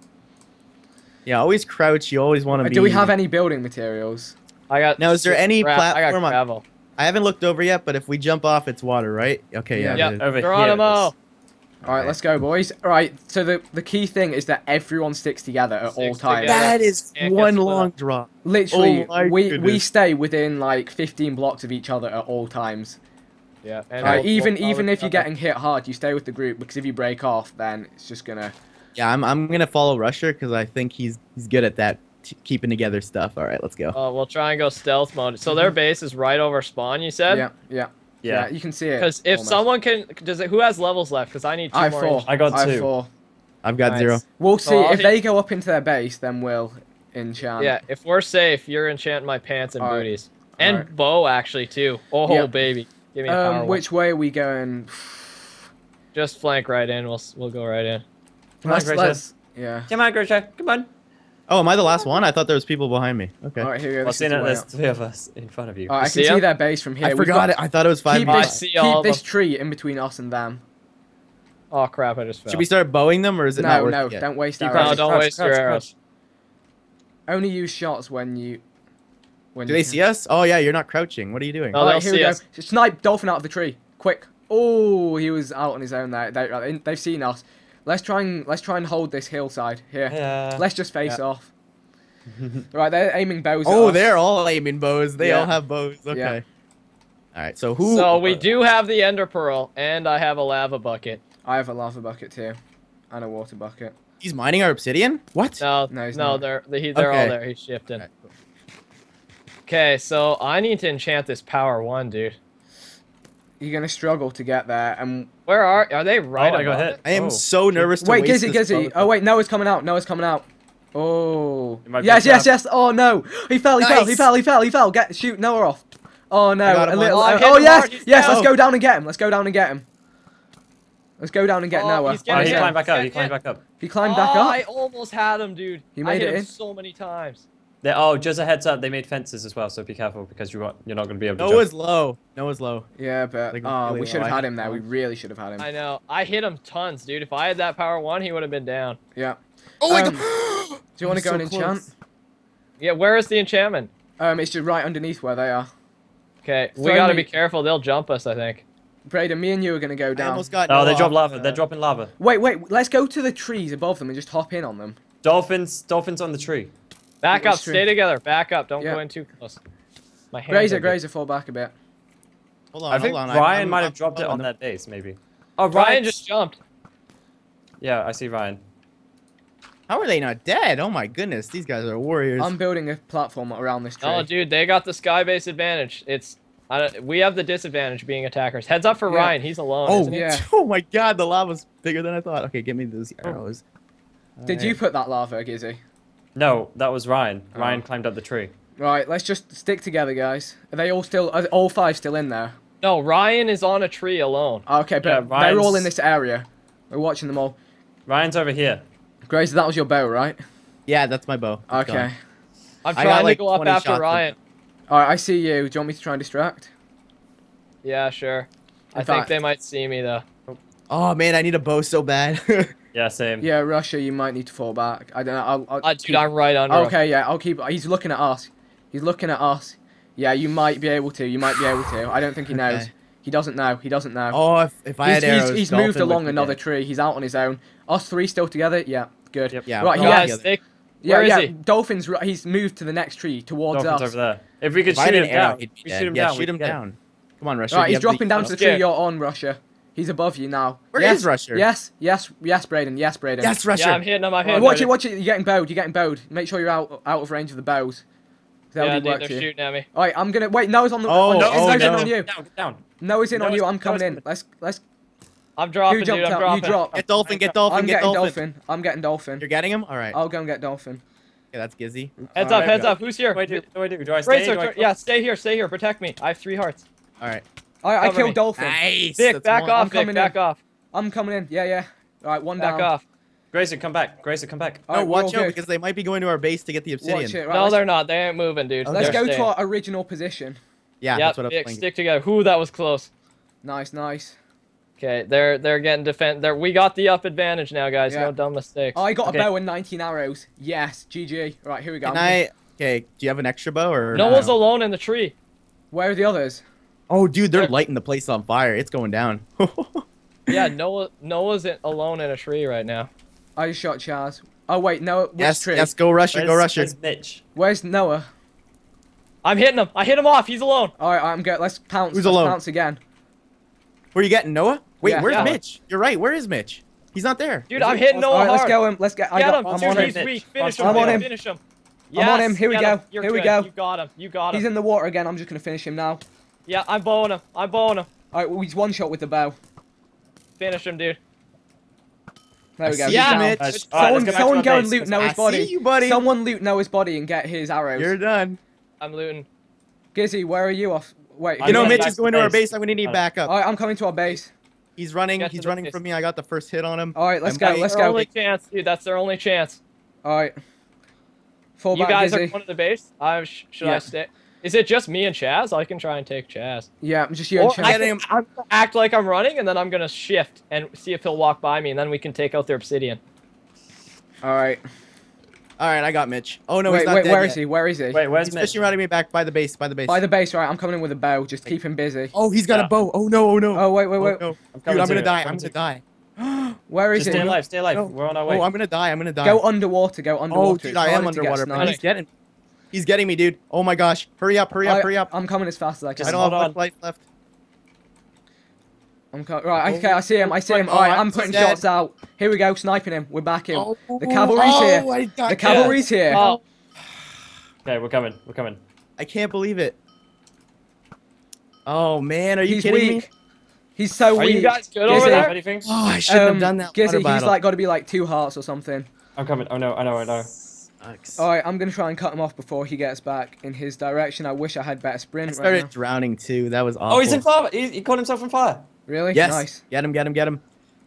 Speaker 2: Yeah, always crouch. You always want to
Speaker 1: Uh,
Speaker 2: be.
Speaker 1: Do we have any building materials?
Speaker 3: I got.
Speaker 2: Now, is there
Speaker 3: six
Speaker 2: any
Speaker 3: gra- I
Speaker 2: platform
Speaker 3: got
Speaker 2: on-
Speaker 3: gravel.
Speaker 2: I haven't looked over yet, but if we jump off, it's water, right? Okay, yeah.
Speaker 1: Yeah.
Speaker 2: it is.
Speaker 4: Over
Speaker 3: Geronimo.
Speaker 4: here.
Speaker 1: All right,
Speaker 2: Okay.
Speaker 1: let's go, boys. All right. So the the key thing is that everyone sticks together at all
Speaker 3: Sticks
Speaker 1: times.
Speaker 3: together.
Speaker 2: That is
Speaker 3: Can't get
Speaker 2: one
Speaker 3: split
Speaker 2: long
Speaker 3: up.
Speaker 2: drop.
Speaker 1: Literally,
Speaker 2: Oh my
Speaker 1: we we
Speaker 2: goodness.
Speaker 1: stay within like fifteen blocks of each other at all times.
Speaker 3: Yeah. And
Speaker 1: Right,
Speaker 3: we'll-
Speaker 1: even
Speaker 3: we'll
Speaker 1: even
Speaker 3: follow
Speaker 1: if you're
Speaker 3: each other.
Speaker 1: getting hit hard, you stay with the group because if you break off, then it's just gonna.
Speaker 2: Yeah, I'm I'm gonna follow Rusher because I think he's he's good at that, t- keeping together stuff. All right, let's go.
Speaker 3: Oh, we'll try and go stealth mode. So their base is right over spawn. You said.
Speaker 1: Yeah, yeah, yeah.
Speaker 4: Yeah.
Speaker 1: You can see it.
Speaker 3: Because if
Speaker 1: almost.
Speaker 3: someone can, does it? Who has levels left? Because I need two
Speaker 1: I have
Speaker 3: more.
Speaker 1: four.
Speaker 3: inch-
Speaker 4: I got
Speaker 1: I have
Speaker 4: two.
Speaker 1: four.
Speaker 2: I've got
Speaker 3: Nice.
Speaker 2: zero.
Speaker 1: We'll see
Speaker 3: Oh, I'll
Speaker 1: if
Speaker 3: hit-
Speaker 1: they go up into their base, then we'll enchant.
Speaker 3: Yeah. If we're safe, you're enchanting my pants and
Speaker 1: Alright.
Speaker 3: booties, and
Speaker 1: Alright.
Speaker 3: bow actually too. Oh
Speaker 1: Yeah.
Speaker 3: baby, give me a power
Speaker 1: Um,
Speaker 3: one.
Speaker 1: which way are we going?
Speaker 3: Just flank right in. We'll s- we'll go right in.
Speaker 4: Come on,
Speaker 1: let's,
Speaker 4: Gracia.
Speaker 1: let's, yeah.
Speaker 4: Come on, Grisha. Come on.
Speaker 2: Oh, am I the last one? I thought there was people behind me. Okay.
Speaker 1: All right, here we go.
Speaker 4: Well,
Speaker 1: This is
Speaker 4: seeing
Speaker 1: the
Speaker 4: it,
Speaker 1: way
Speaker 4: there's
Speaker 1: up.
Speaker 4: three of us in front of you.
Speaker 1: All right, I
Speaker 3: You
Speaker 1: can
Speaker 3: see
Speaker 1: see
Speaker 3: 'em?
Speaker 1: their base from here.
Speaker 2: I
Speaker 1: We've
Speaker 2: forgot
Speaker 1: got-
Speaker 2: it. I thought it was five.
Speaker 1: Keep
Speaker 3: I
Speaker 2: meters.
Speaker 1: this,
Speaker 3: see all
Speaker 1: keep
Speaker 3: of
Speaker 1: this tree in between us and them.
Speaker 3: Oh crap! I just fell.
Speaker 2: Should we start bowing them or is it not
Speaker 1: No,
Speaker 2: worth
Speaker 1: no,
Speaker 2: it yet?
Speaker 1: don't waste
Speaker 4: Keep
Speaker 1: arrows.
Speaker 3: No, don't
Speaker 4: Crouch,
Speaker 3: waste
Speaker 4: crouch,
Speaker 3: your
Speaker 4: crouch.
Speaker 3: arrows.
Speaker 1: Only use shots when you. When
Speaker 2: Do
Speaker 1: you
Speaker 2: they
Speaker 1: can.
Speaker 2: see us? Oh yeah, you're not crouching. What are you doing?
Speaker 3: Oh,
Speaker 1: All
Speaker 3: they'll
Speaker 1: right, here we
Speaker 3: see
Speaker 1: go.
Speaker 3: us.
Speaker 1: Snipe dolphin out of the tree, quick! Oh, he was out on his own there. They, they, they've seen us. Let's try and let's try and hold this hillside here.
Speaker 4: Yeah.
Speaker 1: Let's just face
Speaker 3: Yeah.
Speaker 1: off. Right, they're aiming bows. at
Speaker 2: Oh,
Speaker 1: us.
Speaker 2: they're all aiming bows. They
Speaker 1: Yeah.
Speaker 2: all have bows. Okay.
Speaker 1: Yeah.
Speaker 2: All right. So who?
Speaker 3: So we do have the ender pearl, and I have a lava bucket.
Speaker 1: I have a lava bucket too, and a water bucket.
Speaker 2: He's mining our obsidian. What?
Speaker 3: No,
Speaker 1: No, he's
Speaker 3: no,
Speaker 1: not.
Speaker 3: they're they, they're all
Speaker 2: Okay.
Speaker 3: there. He's shifting.
Speaker 2: Alright, cool.
Speaker 3: Okay, so I need to enchant this power one, dude.
Speaker 1: You're gonna struggle to get there. And
Speaker 3: Where are are they? Right
Speaker 4: Oh, I got
Speaker 3: above
Speaker 4: hit.
Speaker 3: it?
Speaker 2: I am
Speaker 4: Oh.
Speaker 2: so nervous to
Speaker 1: wait,
Speaker 2: waste
Speaker 1: Gizzy,
Speaker 2: this
Speaker 1: Gizzy.
Speaker 2: bow.
Speaker 1: Oh wait, Noah's coming out. Noah's coming out. Oh.
Speaker 4: It might be
Speaker 1: Yes,
Speaker 4: a
Speaker 1: yes,
Speaker 4: trap.
Speaker 1: yes. Oh no, he fell. He fell. He
Speaker 2: Nice.
Speaker 1: fell. He fell. He fell. Get shoot Noah off. Oh no,
Speaker 2: I got
Speaker 1: a
Speaker 2: him
Speaker 1: little.
Speaker 3: on- Oh, I
Speaker 1: oh
Speaker 3: hit him
Speaker 1: yes,
Speaker 3: hard, he's
Speaker 1: yes. Let's
Speaker 2: down.
Speaker 1: go down and get him. Let's go down and get him. Let's go down and get
Speaker 3: Oh,
Speaker 1: Noah.
Speaker 3: he's
Speaker 4: Oh,
Speaker 3: getting
Speaker 4: he
Speaker 3: hit.
Speaker 4: climbed back up. He
Speaker 3: Get
Speaker 4: climbed
Speaker 3: hit.
Speaker 4: back up.
Speaker 1: He climbed back
Speaker 3: Oh,
Speaker 1: up.
Speaker 3: I almost had him, dude.
Speaker 1: He
Speaker 3: I
Speaker 1: made
Speaker 3: hit
Speaker 1: it
Speaker 3: him
Speaker 1: in.
Speaker 3: so many times.
Speaker 4: There, oh, just a heads up. They made fences as well, so be careful because you got, you're not going to be able to
Speaker 2: Noah's
Speaker 4: jump.
Speaker 2: low. Noah's low.
Speaker 1: Yeah, but
Speaker 2: Like,
Speaker 1: oh,
Speaker 2: really
Speaker 1: we should have
Speaker 2: low.
Speaker 1: had him there. We really should have had him.
Speaker 3: I know. I hit him tons, dude. If I had that power one, he would have been down.
Speaker 1: Yeah.
Speaker 2: Oh my
Speaker 1: Um,
Speaker 2: god.
Speaker 1: Do you want to go and enchant?
Speaker 3: Yeah, where is the enchantment?
Speaker 1: Um, it's just right underneath where they are.
Speaker 3: Okay, we
Speaker 1: Throw
Speaker 3: gotta
Speaker 1: me-
Speaker 3: be careful. They'll jump us, I think.
Speaker 1: Braden, me and you are gonna go
Speaker 2: I
Speaker 1: down.
Speaker 2: almost got.
Speaker 4: Oh, they
Speaker 2: Noah
Speaker 4: drop
Speaker 2: off,
Speaker 4: lava.
Speaker 2: uh,
Speaker 4: They're dropping lava.
Speaker 1: Wait, wait. Let's go to the trees above them and just hop in on them.
Speaker 4: Dolphins. Dolphins on the tree.
Speaker 3: Back
Speaker 1: Which
Speaker 3: up.
Speaker 1: tree?
Speaker 3: Stay together. Back up. Don't
Speaker 1: Yeah.
Speaker 3: go in too close. My hands
Speaker 1: Grazer,
Speaker 3: are big.
Speaker 1: Grazer, fall back a bit.
Speaker 2: Hold on.
Speaker 4: I think
Speaker 2: hold on.
Speaker 4: Ryan
Speaker 2: I'm-
Speaker 4: might
Speaker 2: I'm-
Speaker 4: have dropped it
Speaker 2: I'm-
Speaker 4: on that base, maybe.
Speaker 3: Oh, Ryan just jumped.
Speaker 4: Yeah, I see Ryan.
Speaker 2: How are they not dead? Oh my goodness, these guys are warriors.
Speaker 1: I'm building a platform around this tree.
Speaker 3: Oh, dude, they got the sky base advantage. It's I don't, we have the disadvantage being attackers. Heads up for
Speaker 1: Yeah.
Speaker 3: Ryan. He's alone.
Speaker 2: oh
Speaker 3: isn't he?
Speaker 1: Yeah.
Speaker 2: Oh my god, the lava's bigger than I thought. Okay, give me those arrows.
Speaker 1: Did you put that lava, Gizzy?
Speaker 4: No, that was Ryan.
Speaker 1: Oh.
Speaker 4: Ryan climbed up the tree.
Speaker 1: Right, let's just stick together, guys. Are they all still? Are all five still in there?
Speaker 3: No, Ryan is on a tree alone.
Speaker 1: Okay, but
Speaker 4: Yeah,
Speaker 1: they're all
Speaker 4: Ryan's-
Speaker 1: in this area. We're watching them all.
Speaker 4: Ryan's over here.
Speaker 1: Grazer, that was your bow, right?
Speaker 2: Yeah, that's my bow. It's
Speaker 1: Okay.
Speaker 2: gone.
Speaker 3: I'm
Speaker 2: I
Speaker 3: trying
Speaker 2: got,
Speaker 3: to
Speaker 2: like,
Speaker 3: go up
Speaker 2: twenty
Speaker 3: after
Speaker 2: shots
Speaker 3: Ryan.
Speaker 1: All right, I see you. Do you want me to try and distract?
Speaker 3: Yeah, sure. I
Speaker 1: In
Speaker 3: think
Speaker 1: fact-
Speaker 3: they might see me though.
Speaker 2: Oh man, I need a bow so bad.
Speaker 4: Yeah, same.
Speaker 1: Yeah, Russia, you might need to fall back. I don't know. I'll, I'll
Speaker 3: Uh, dude,
Speaker 1: keep-
Speaker 3: I'm right under. him.
Speaker 1: Okay, yeah, I'll keep. He's looking at us. He's looking at us. Yeah, you might be able to. You might be able to. I don't think he knows.
Speaker 2: Okay.
Speaker 1: He doesn't know. He doesn't know.
Speaker 2: oh, if, if I
Speaker 1: he's
Speaker 2: had
Speaker 1: he's,
Speaker 2: arrows,
Speaker 1: he's
Speaker 2: Dolphin
Speaker 1: moved
Speaker 2: would
Speaker 1: along
Speaker 2: be
Speaker 1: another
Speaker 2: dead.
Speaker 1: tree. He's out on his own. Us three still together. Yeah, good.
Speaker 4: Yep.
Speaker 2: Yeah,
Speaker 1: Right,
Speaker 2: we're
Speaker 1: yeah.
Speaker 2: all
Speaker 3: Guys,
Speaker 2: together.
Speaker 3: they,
Speaker 1: Yeah,
Speaker 3: Where is
Speaker 1: yeah.
Speaker 3: he?
Speaker 1: Dolphins. ri- He's moved to the next tree towards
Speaker 4: Dolphins
Speaker 1: us.
Speaker 4: over there. If we could
Speaker 2: If I
Speaker 4: shoot
Speaker 2: had
Speaker 4: him
Speaker 2: an arrow,
Speaker 4: down,
Speaker 2: he'd be
Speaker 4: we
Speaker 2: dead.
Speaker 4: shoot him
Speaker 2: yeah,
Speaker 4: down. we
Speaker 2: shoot
Speaker 4: can
Speaker 2: him
Speaker 4: get
Speaker 2: down. Come on, Russia.
Speaker 1: Right,
Speaker 2: you
Speaker 1: he's
Speaker 2: have the-
Speaker 1: dropping down to the
Speaker 3: I'm
Speaker 1: tree
Speaker 3: scared.
Speaker 1: you're on, Russia. He's above you now.
Speaker 2: Where
Speaker 1: yes,
Speaker 2: is Rusher?
Speaker 1: Yes, yes, yes, Braden. Yes, Braden.
Speaker 2: Yes, Rusher.
Speaker 3: Yeah, I'm hitting him. I'm
Speaker 1: Oh,
Speaker 3: hitting
Speaker 1: watch
Speaker 3: him.
Speaker 1: it, watch it. You're getting bowed. You're getting bowed. Make sure you're out out of range of the bows. That'll
Speaker 3: Yeah,
Speaker 1: do
Speaker 3: dude,
Speaker 1: work
Speaker 3: they're
Speaker 1: to you.
Speaker 3: shooting at me.
Speaker 1: All right, I'm gonna wait. Noah's on the.
Speaker 2: Oh,
Speaker 1: on,
Speaker 2: no,
Speaker 1: Noah's
Speaker 2: oh,
Speaker 1: in
Speaker 2: no.
Speaker 1: on you.
Speaker 4: Get down, get down.
Speaker 1: Noah's in on
Speaker 4: Noah's-
Speaker 1: you. I'm coming
Speaker 4: Noah's
Speaker 1: in.
Speaker 4: coming.
Speaker 1: Let's let's.
Speaker 3: I'm dropping,
Speaker 1: Who
Speaker 3: dude.
Speaker 1: jumped
Speaker 3: I'm
Speaker 1: out?
Speaker 3: dropping.
Speaker 1: You drop.
Speaker 2: Get Dolphin, get Dolphin,
Speaker 1: I'm
Speaker 2: get
Speaker 1: getting
Speaker 2: Dolphin.
Speaker 1: dolphin. I'm getting dolphin.
Speaker 2: You're getting him? Alright.
Speaker 1: I'll go and get dolphin.
Speaker 2: Okay, that's Gizzy.
Speaker 3: Heads
Speaker 1: All
Speaker 3: up,
Speaker 1: right,
Speaker 3: heads
Speaker 2: go.
Speaker 3: up. Who's here?
Speaker 4: What do I do? What do I do? Do I stay?
Speaker 3: Racer,
Speaker 4: Do I
Speaker 3: yeah, stay here, stay here. Protect me. I have three hearts.
Speaker 2: Alright.
Speaker 1: All right, I
Speaker 3: Cover
Speaker 1: killed
Speaker 3: me.
Speaker 1: dolphin.
Speaker 2: Nice.
Speaker 3: Vic,
Speaker 2: that's
Speaker 3: back
Speaker 2: one.
Speaker 3: off,
Speaker 1: I'm
Speaker 3: Vic,
Speaker 1: coming
Speaker 3: back
Speaker 1: in.
Speaker 3: off.
Speaker 1: I'm coming in. Yeah, yeah. All right, one
Speaker 3: Back
Speaker 1: down.
Speaker 3: off.
Speaker 4: Grayson, come back. Grayson, come back.
Speaker 1: All
Speaker 2: No,
Speaker 1: right, we're
Speaker 2: watch
Speaker 1: all
Speaker 2: out
Speaker 1: good.
Speaker 2: because they might be going to our base to get the obsidian.
Speaker 1: Watch it. Right,
Speaker 3: No,
Speaker 1: let's,
Speaker 3: they're not. They ain't moving, dude.
Speaker 1: let's
Speaker 3: They're
Speaker 1: go
Speaker 3: staying.
Speaker 1: to our original position.
Speaker 2: Yeah,
Speaker 3: Yep,
Speaker 2: that's what I'm
Speaker 3: Vic,
Speaker 2: playing.
Speaker 3: stick together. Whoo, that was close.
Speaker 1: Nice, nice.
Speaker 3: Okay, they're they're getting defend. They're, we got the up advantage now, guys.
Speaker 1: Yeah.
Speaker 3: No dumb mistakes.
Speaker 1: Oh, I got
Speaker 4: Okay.
Speaker 1: a bow and nineteen arrows. Yes, G G. Right, here we go.
Speaker 2: Can
Speaker 1: I'm
Speaker 2: I? Okay. Do you have an extra bow or?
Speaker 3: no one's alone in the tree.
Speaker 1: Where are the others?
Speaker 2: Oh, dude, they're
Speaker 3: They're-
Speaker 2: lighting the place on fire. It's going down.
Speaker 3: Yeah, Noah Noah's in, alone in a tree right now.
Speaker 1: I just shot Chaz. Oh wait, no. Which
Speaker 2: yes,
Speaker 1: tree?
Speaker 2: yes. Go Rusher, go
Speaker 4: Where's-
Speaker 2: Rusher.
Speaker 4: where's Mitch?
Speaker 1: Where's Noah?
Speaker 3: I'm hitting him. I hit him off. He's alone.
Speaker 1: All right, I'm good. Let's pounce.
Speaker 2: Who's
Speaker 1: let's
Speaker 2: alone?
Speaker 1: Pounce again.
Speaker 2: Where you getting Noah? Wait,
Speaker 1: Yeah.
Speaker 2: where's
Speaker 3: Yeah.
Speaker 2: Mitch? You're right. Where is Mitch? He's not there.
Speaker 3: Dude, I'm hitting
Speaker 1: All
Speaker 3: Noah
Speaker 1: right, let's
Speaker 3: hard.
Speaker 1: go him. Let's get. I
Speaker 3: Get
Speaker 1: got.
Speaker 3: him.
Speaker 1: I'm
Speaker 3: Dude,
Speaker 1: on him.
Speaker 3: he's weak. Finish him.
Speaker 1: I'm on
Speaker 3: Vic,
Speaker 1: him.
Speaker 3: Finish him.
Speaker 1: I'm on
Speaker 3: Yes,
Speaker 1: him. Here we
Speaker 3: get
Speaker 1: go.
Speaker 3: him. You're
Speaker 1: Here we
Speaker 3: good.
Speaker 1: go.
Speaker 3: You got him. You got him.
Speaker 1: He's in the water again. I'm just gonna finish him now.
Speaker 3: Yeah, I'm bowing him. I'm bowing him.
Speaker 1: All right, well, he's one shot with the bow.
Speaker 3: Finish him, dude.
Speaker 1: There we
Speaker 2: I
Speaker 1: go.
Speaker 2: see
Speaker 1: he's
Speaker 3: Yeah,
Speaker 1: down.
Speaker 2: Mitch.
Speaker 4: Nice. All right,
Speaker 1: Someone,
Speaker 4: let's go back to
Speaker 1: someone
Speaker 4: our
Speaker 1: go and
Speaker 4: base.
Speaker 1: loot
Speaker 4: Let's-
Speaker 1: Noah's
Speaker 2: I
Speaker 1: body.
Speaker 2: see you, buddy.
Speaker 1: Someone loot Noah's body and get his arrows.
Speaker 2: You're done.
Speaker 3: I'm looting.
Speaker 1: Gizzy, where are you off? Wait.
Speaker 4: I'm
Speaker 2: You know,
Speaker 4: going
Speaker 2: Mitch
Speaker 4: back
Speaker 2: is
Speaker 4: to
Speaker 2: going to our
Speaker 4: base.
Speaker 2: base. I'm gonna need
Speaker 4: Alright.
Speaker 2: backup.
Speaker 1: All right, I'm coming to our base.
Speaker 2: He's running.
Speaker 3: Get to
Speaker 2: He's
Speaker 3: the
Speaker 2: running
Speaker 3: base.
Speaker 2: from me. I got the first hit on him.
Speaker 1: All right, let's
Speaker 2: I'm
Speaker 1: go.
Speaker 2: ready.
Speaker 1: Let's
Speaker 3: Their
Speaker 1: go.
Speaker 3: only chance, dude. That's their only chance.
Speaker 1: All right. Fall
Speaker 3: You
Speaker 1: back,
Speaker 3: guys are
Speaker 1: Gizzy.
Speaker 3: going to the base. I sh should I
Speaker 1: Yeah.
Speaker 3: stay? Is it just me and Chaz? I can try and take Chaz.
Speaker 1: Yeah, I'm just you
Speaker 3: Or
Speaker 1: and
Speaker 3: I
Speaker 1: Chad.
Speaker 2: Get
Speaker 3: can,
Speaker 2: him.
Speaker 3: I'm gonna act like I'm running, and then I'm gonna shift and see if he'll walk by me, and then we can take out their obsidian.
Speaker 1: All right.
Speaker 2: All right, I got Mitch. Oh no,
Speaker 1: wait,
Speaker 2: he's not
Speaker 1: wait,
Speaker 2: dead
Speaker 1: where
Speaker 2: yet.
Speaker 1: is he? Where is he?
Speaker 4: Wait, where's
Speaker 2: He's
Speaker 4: Mitch?
Speaker 2: fishing routing me back by the base. By the base.
Speaker 1: By the base, right? I'm coming in with a bow. Just keep him busy.
Speaker 2: Oh, he's got
Speaker 4: Yeah.
Speaker 2: a bow. Oh no, oh no.
Speaker 1: Oh, wait, wait,
Speaker 2: Oh,
Speaker 1: wait.
Speaker 2: no.
Speaker 4: I'm
Speaker 2: Dude,
Speaker 4: coming
Speaker 2: I'm
Speaker 4: to
Speaker 2: gonna
Speaker 4: you,
Speaker 2: die.
Speaker 4: coming
Speaker 2: I'm
Speaker 4: to
Speaker 2: gonna
Speaker 4: you.
Speaker 2: die.
Speaker 1: Where is
Speaker 4: Just
Speaker 1: he?
Speaker 4: stay alive, stay alive.
Speaker 2: No.
Speaker 4: We're on our way.
Speaker 2: Oh, I'm gonna die. I'm gonna die.
Speaker 1: Go underwater. Go underwater.
Speaker 2: Oh,
Speaker 1: It's
Speaker 2: dude, I
Speaker 1: harder
Speaker 2: am
Speaker 1: to get
Speaker 2: underwater,
Speaker 1: sniped.
Speaker 2: man. He's getting. He's getting me, dude. Oh my gosh. Hurry up, hurry up,
Speaker 1: I-
Speaker 2: hurry up.
Speaker 1: I'm coming as fast as I can.
Speaker 2: I don't
Speaker 4: hold
Speaker 2: have
Speaker 4: on.
Speaker 2: much life left.
Speaker 1: I'm co- right. Okay, I see him. I see him.
Speaker 2: Oh,
Speaker 1: All right,
Speaker 2: I'm
Speaker 1: I'm putting
Speaker 2: dead.
Speaker 1: shots out. Here we go. Sniping him. We're back in.
Speaker 2: Oh,
Speaker 1: The cavalry's
Speaker 2: oh,
Speaker 1: here.
Speaker 2: I got
Speaker 1: The
Speaker 2: killed.
Speaker 1: cavalry's here.
Speaker 3: Oh,
Speaker 4: Okay, we're coming. We're coming.
Speaker 2: I can't believe it. Oh man, are you
Speaker 1: He's
Speaker 2: kidding
Speaker 1: weak.
Speaker 2: me?
Speaker 1: He's so
Speaker 3: are
Speaker 1: weak.
Speaker 3: you guys good
Speaker 1: Gizzy.
Speaker 3: over
Speaker 4: Have
Speaker 3: there?
Speaker 4: anything?
Speaker 2: Oh, I shouldn't have
Speaker 1: Um,
Speaker 2: done that.
Speaker 1: Gizzy,
Speaker 2: water
Speaker 1: he's
Speaker 2: battle.
Speaker 1: like got to be like two hearts or something.
Speaker 4: I'm coming. Oh no, I know, I know.
Speaker 2: Sucks.
Speaker 1: All right, I'm gonna try and cut him off before he gets back in his direction. I wish I had better
Speaker 2: I
Speaker 1: sprint
Speaker 2: started
Speaker 1: right now.
Speaker 2: drowning too. That was awful.
Speaker 4: Oh, he's in fire. He, he caught himself on fire.
Speaker 1: Really?
Speaker 2: Yes.
Speaker 1: Nice.
Speaker 2: Get him, get him, get him.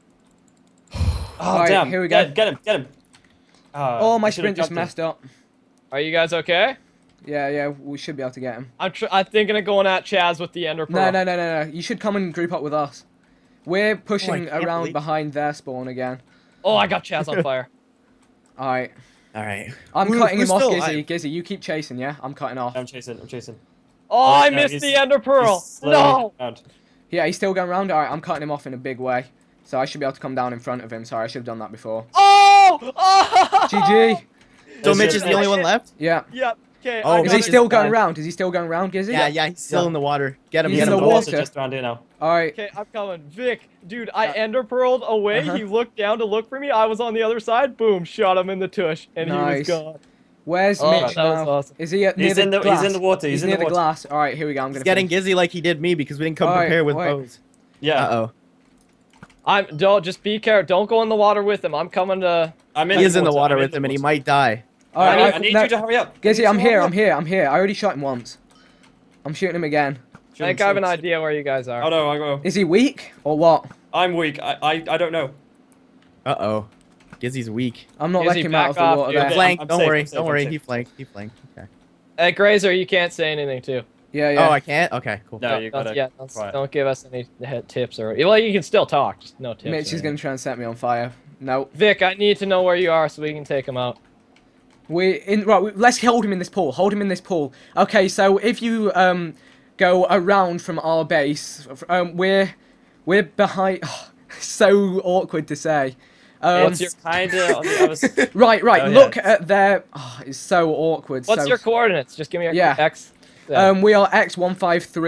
Speaker 4: Oh
Speaker 1: Alright,
Speaker 4: damn!
Speaker 1: here we
Speaker 4: get,
Speaker 1: go.
Speaker 4: Get him, get him. Uh,
Speaker 1: Oh, my
Speaker 4: you should've
Speaker 1: sprint just
Speaker 4: jumped him.
Speaker 1: messed up.
Speaker 3: Are you guys okay?
Speaker 1: Yeah, yeah, we should be able to get him.
Speaker 3: I'm tr I'm thinking of going at Chaz with the Ender
Speaker 1: No,
Speaker 3: Pearl.
Speaker 1: no, no, no, no. You should come and group up with us. We're pushing
Speaker 2: can't
Speaker 1: around
Speaker 2: believe-
Speaker 1: behind their spawn again.
Speaker 3: Oh, I got Chaz on fire.
Speaker 1: All right.
Speaker 2: All right.
Speaker 1: I'm
Speaker 2: Who-
Speaker 1: cutting
Speaker 2: who's
Speaker 1: him off,
Speaker 2: still
Speaker 1: Gizzy.
Speaker 2: alive?
Speaker 1: Gizzy, you keep chasing, yeah? I'm cutting off.
Speaker 4: I'm chasing. I'm chasing.
Speaker 3: Oh, I
Speaker 4: no,
Speaker 3: missed
Speaker 4: he's-
Speaker 3: the Ender Pearl.
Speaker 4: He's slowly
Speaker 3: No.
Speaker 4: around.
Speaker 1: Yeah, he's still going round. All right, I'm cutting him off in a big way. So I should be able to come down in front of him. Sorry, I should have done that before.
Speaker 3: Oh! Oh!
Speaker 1: G G.
Speaker 2: So
Speaker 4: There's
Speaker 2: Mitch
Speaker 4: your-
Speaker 2: is the only one left?
Speaker 1: Yeah.
Speaker 3: Yep. Okay.
Speaker 2: Oh,
Speaker 3: I
Speaker 1: Is
Speaker 3: got
Speaker 1: he
Speaker 2: Mitch
Speaker 3: it.
Speaker 1: still going
Speaker 4: fine.
Speaker 1: round? Is he still going round, Gizzy?
Speaker 2: Yeah, yeah, he's still
Speaker 4: Yeah.
Speaker 2: in the water. Get him,
Speaker 1: He's
Speaker 2: get
Speaker 1: in
Speaker 2: him.
Speaker 1: the
Speaker 2: Don't-
Speaker 1: water.
Speaker 4: just around here now.
Speaker 1: All right.
Speaker 3: Okay, I'm coming. Vic, dude, I
Speaker 1: Uh,
Speaker 3: ender pearled away.
Speaker 1: uh-huh.
Speaker 3: He looked down to look for me. I was on the other side. Boom, shot him in the tush, and he
Speaker 1: Nice.
Speaker 3: was gone.
Speaker 1: Where's
Speaker 3: Oh,
Speaker 1: Mitch
Speaker 3: that was
Speaker 1: now?
Speaker 3: awesome.
Speaker 1: Is he at, near
Speaker 4: He's
Speaker 1: the
Speaker 4: in the- he's
Speaker 1: glass?
Speaker 4: in the water, he's in
Speaker 1: near
Speaker 4: the
Speaker 1: the
Speaker 4: water.
Speaker 1: glass. All right, here we go. I'm
Speaker 2: He's
Speaker 1: gonna
Speaker 2: getting
Speaker 1: finish.
Speaker 2: Gizzy like he did me because we didn't come
Speaker 1: All right,
Speaker 2: prepared with
Speaker 1: wait.
Speaker 2: bows.
Speaker 4: Yeah.
Speaker 2: Uh oh.
Speaker 3: I'm don't just be careful. Don't go in the water with him. I'm coming to.
Speaker 4: I'm in
Speaker 2: He is in the water
Speaker 4: I'm
Speaker 2: with
Speaker 4: the
Speaker 2: him and he
Speaker 4: water.
Speaker 2: might die.
Speaker 1: All
Speaker 4: I
Speaker 1: right,
Speaker 4: need,
Speaker 1: I-
Speaker 4: I need
Speaker 1: no,
Speaker 4: you to hurry up.
Speaker 1: Gizzy, I'm
Speaker 4: Hurry
Speaker 1: here.
Speaker 4: up.
Speaker 1: I'm here. I'm here. I already shot him once. I'm shooting him again.
Speaker 3: I think I have an idea where you guys are.
Speaker 4: Oh no, I go.
Speaker 1: Is he weak or what?
Speaker 4: I'm weak. I, I, I don't know.
Speaker 2: Uh oh. Gizzy's weak.
Speaker 1: I'm not
Speaker 3: Gizzy,
Speaker 1: letting him out of the
Speaker 3: back off,
Speaker 1: water
Speaker 3: dude.
Speaker 1: there.
Speaker 4: Okay,
Speaker 2: Flank.
Speaker 4: I'm
Speaker 2: Don't
Speaker 4: safe,
Speaker 2: worry.
Speaker 4: I'm safe,
Speaker 2: Don't
Speaker 4: I'm
Speaker 2: worry.
Speaker 4: safe.
Speaker 2: He flanked. He flanked. Okay.
Speaker 3: Hey, Grazer, you can't say anything too.
Speaker 1: Yeah, yeah.
Speaker 2: Oh, I can't. Okay, cool.
Speaker 4: No,
Speaker 3: Don't-
Speaker 4: you
Speaker 3: don't-
Speaker 4: gotta.
Speaker 3: yeah, don't,
Speaker 4: quiet.
Speaker 3: don't give us any he- tips or. Well, you can still talk. Just no tips.
Speaker 1: Mitch
Speaker 3: or
Speaker 1: is going to try and set me on fire. No.
Speaker 3: Vic, I need to know where you are so we can take him out.
Speaker 1: We in right. We, let's hold him in this pool. Hold him in this pool. Okay. So if you um go around from our base, um we're we're behind. So awkward to say. Um,
Speaker 3: What's your-
Speaker 4: It's kinda on the other side.
Speaker 1: right, right.
Speaker 4: Oh, yeah.
Speaker 1: Look at their. Oh, it's so awkward.
Speaker 3: What's
Speaker 1: so,
Speaker 3: your coordinates? Just give me your
Speaker 1: Yeah.
Speaker 3: X. Yeah.
Speaker 1: Um, we are X one five three.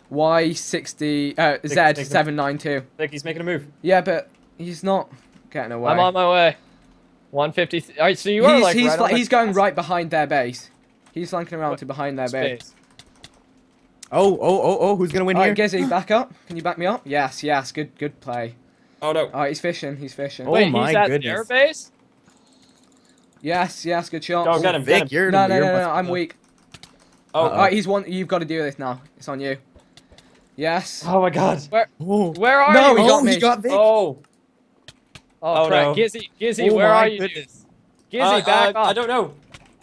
Speaker 1: Y sixty, uh, Z
Speaker 4: take them.
Speaker 1: seven nine two.
Speaker 4: Think he's making a move.
Speaker 1: Yeah, but he's not getting away.
Speaker 3: I'm on my way. one fifty. All right, so you are
Speaker 1: he's
Speaker 3: like
Speaker 1: he's,
Speaker 3: right on
Speaker 1: fla-
Speaker 3: the
Speaker 1: he's going
Speaker 3: cusp.
Speaker 1: right behind their base. He's flanking around to behind their base.
Speaker 3: Space.
Speaker 2: Oh, oh, oh, oh, who's gonna win
Speaker 1: Alright,
Speaker 2: here?
Speaker 1: Gizzy, back up. Can you back me up? Yes, yes, good good play.
Speaker 4: Oh no.
Speaker 1: Alright, he's fishing, he's fishing.
Speaker 2: Oh
Speaker 3: Wait,
Speaker 2: my
Speaker 3: he's at
Speaker 2: goodness.
Speaker 3: their base?
Speaker 1: Yes, yes, good shot.
Speaker 4: Go get him.
Speaker 2: Vic,
Speaker 4: Get him.
Speaker 2: you're
Speaker 1: No, no,
Speaker 2: you're
Speaker 1: no, no,
Speaker 2: much-
Speaker 1: I'm weak.
Speaker 4: Oh.
Speaker 1: Alright, he's one. You've got to do this now. It's on you. Yes.
Speaker 4: Oh my god.
Speaker 3: Where
Speaker 2: Oh,
Speaker 3: where are
Speaker 1: No,
Speaker 3: you?
Speaker 1: he got
Speaker 2: oh,
Speaker 1: me.
Speaker 2: he got Vic.
Speaker 4: Oh.
Speaker 3: Oh,
Speaker 4: Oh,
Speaker 3: crap.
Speaker 4: no.
Speaker 3: Gizzy, Gizzy,
Speaker 2: Oh
Speaker 3: where
Speaker 2: my
Speaker 3: are you?
Speaker 2: goodness.
Speaker 3: Gizzy,
Speaker 4: Uh,
Speaker 3: back
Speaker 4: uh,
Speaker 3: off.
Speaker 4: I don't know.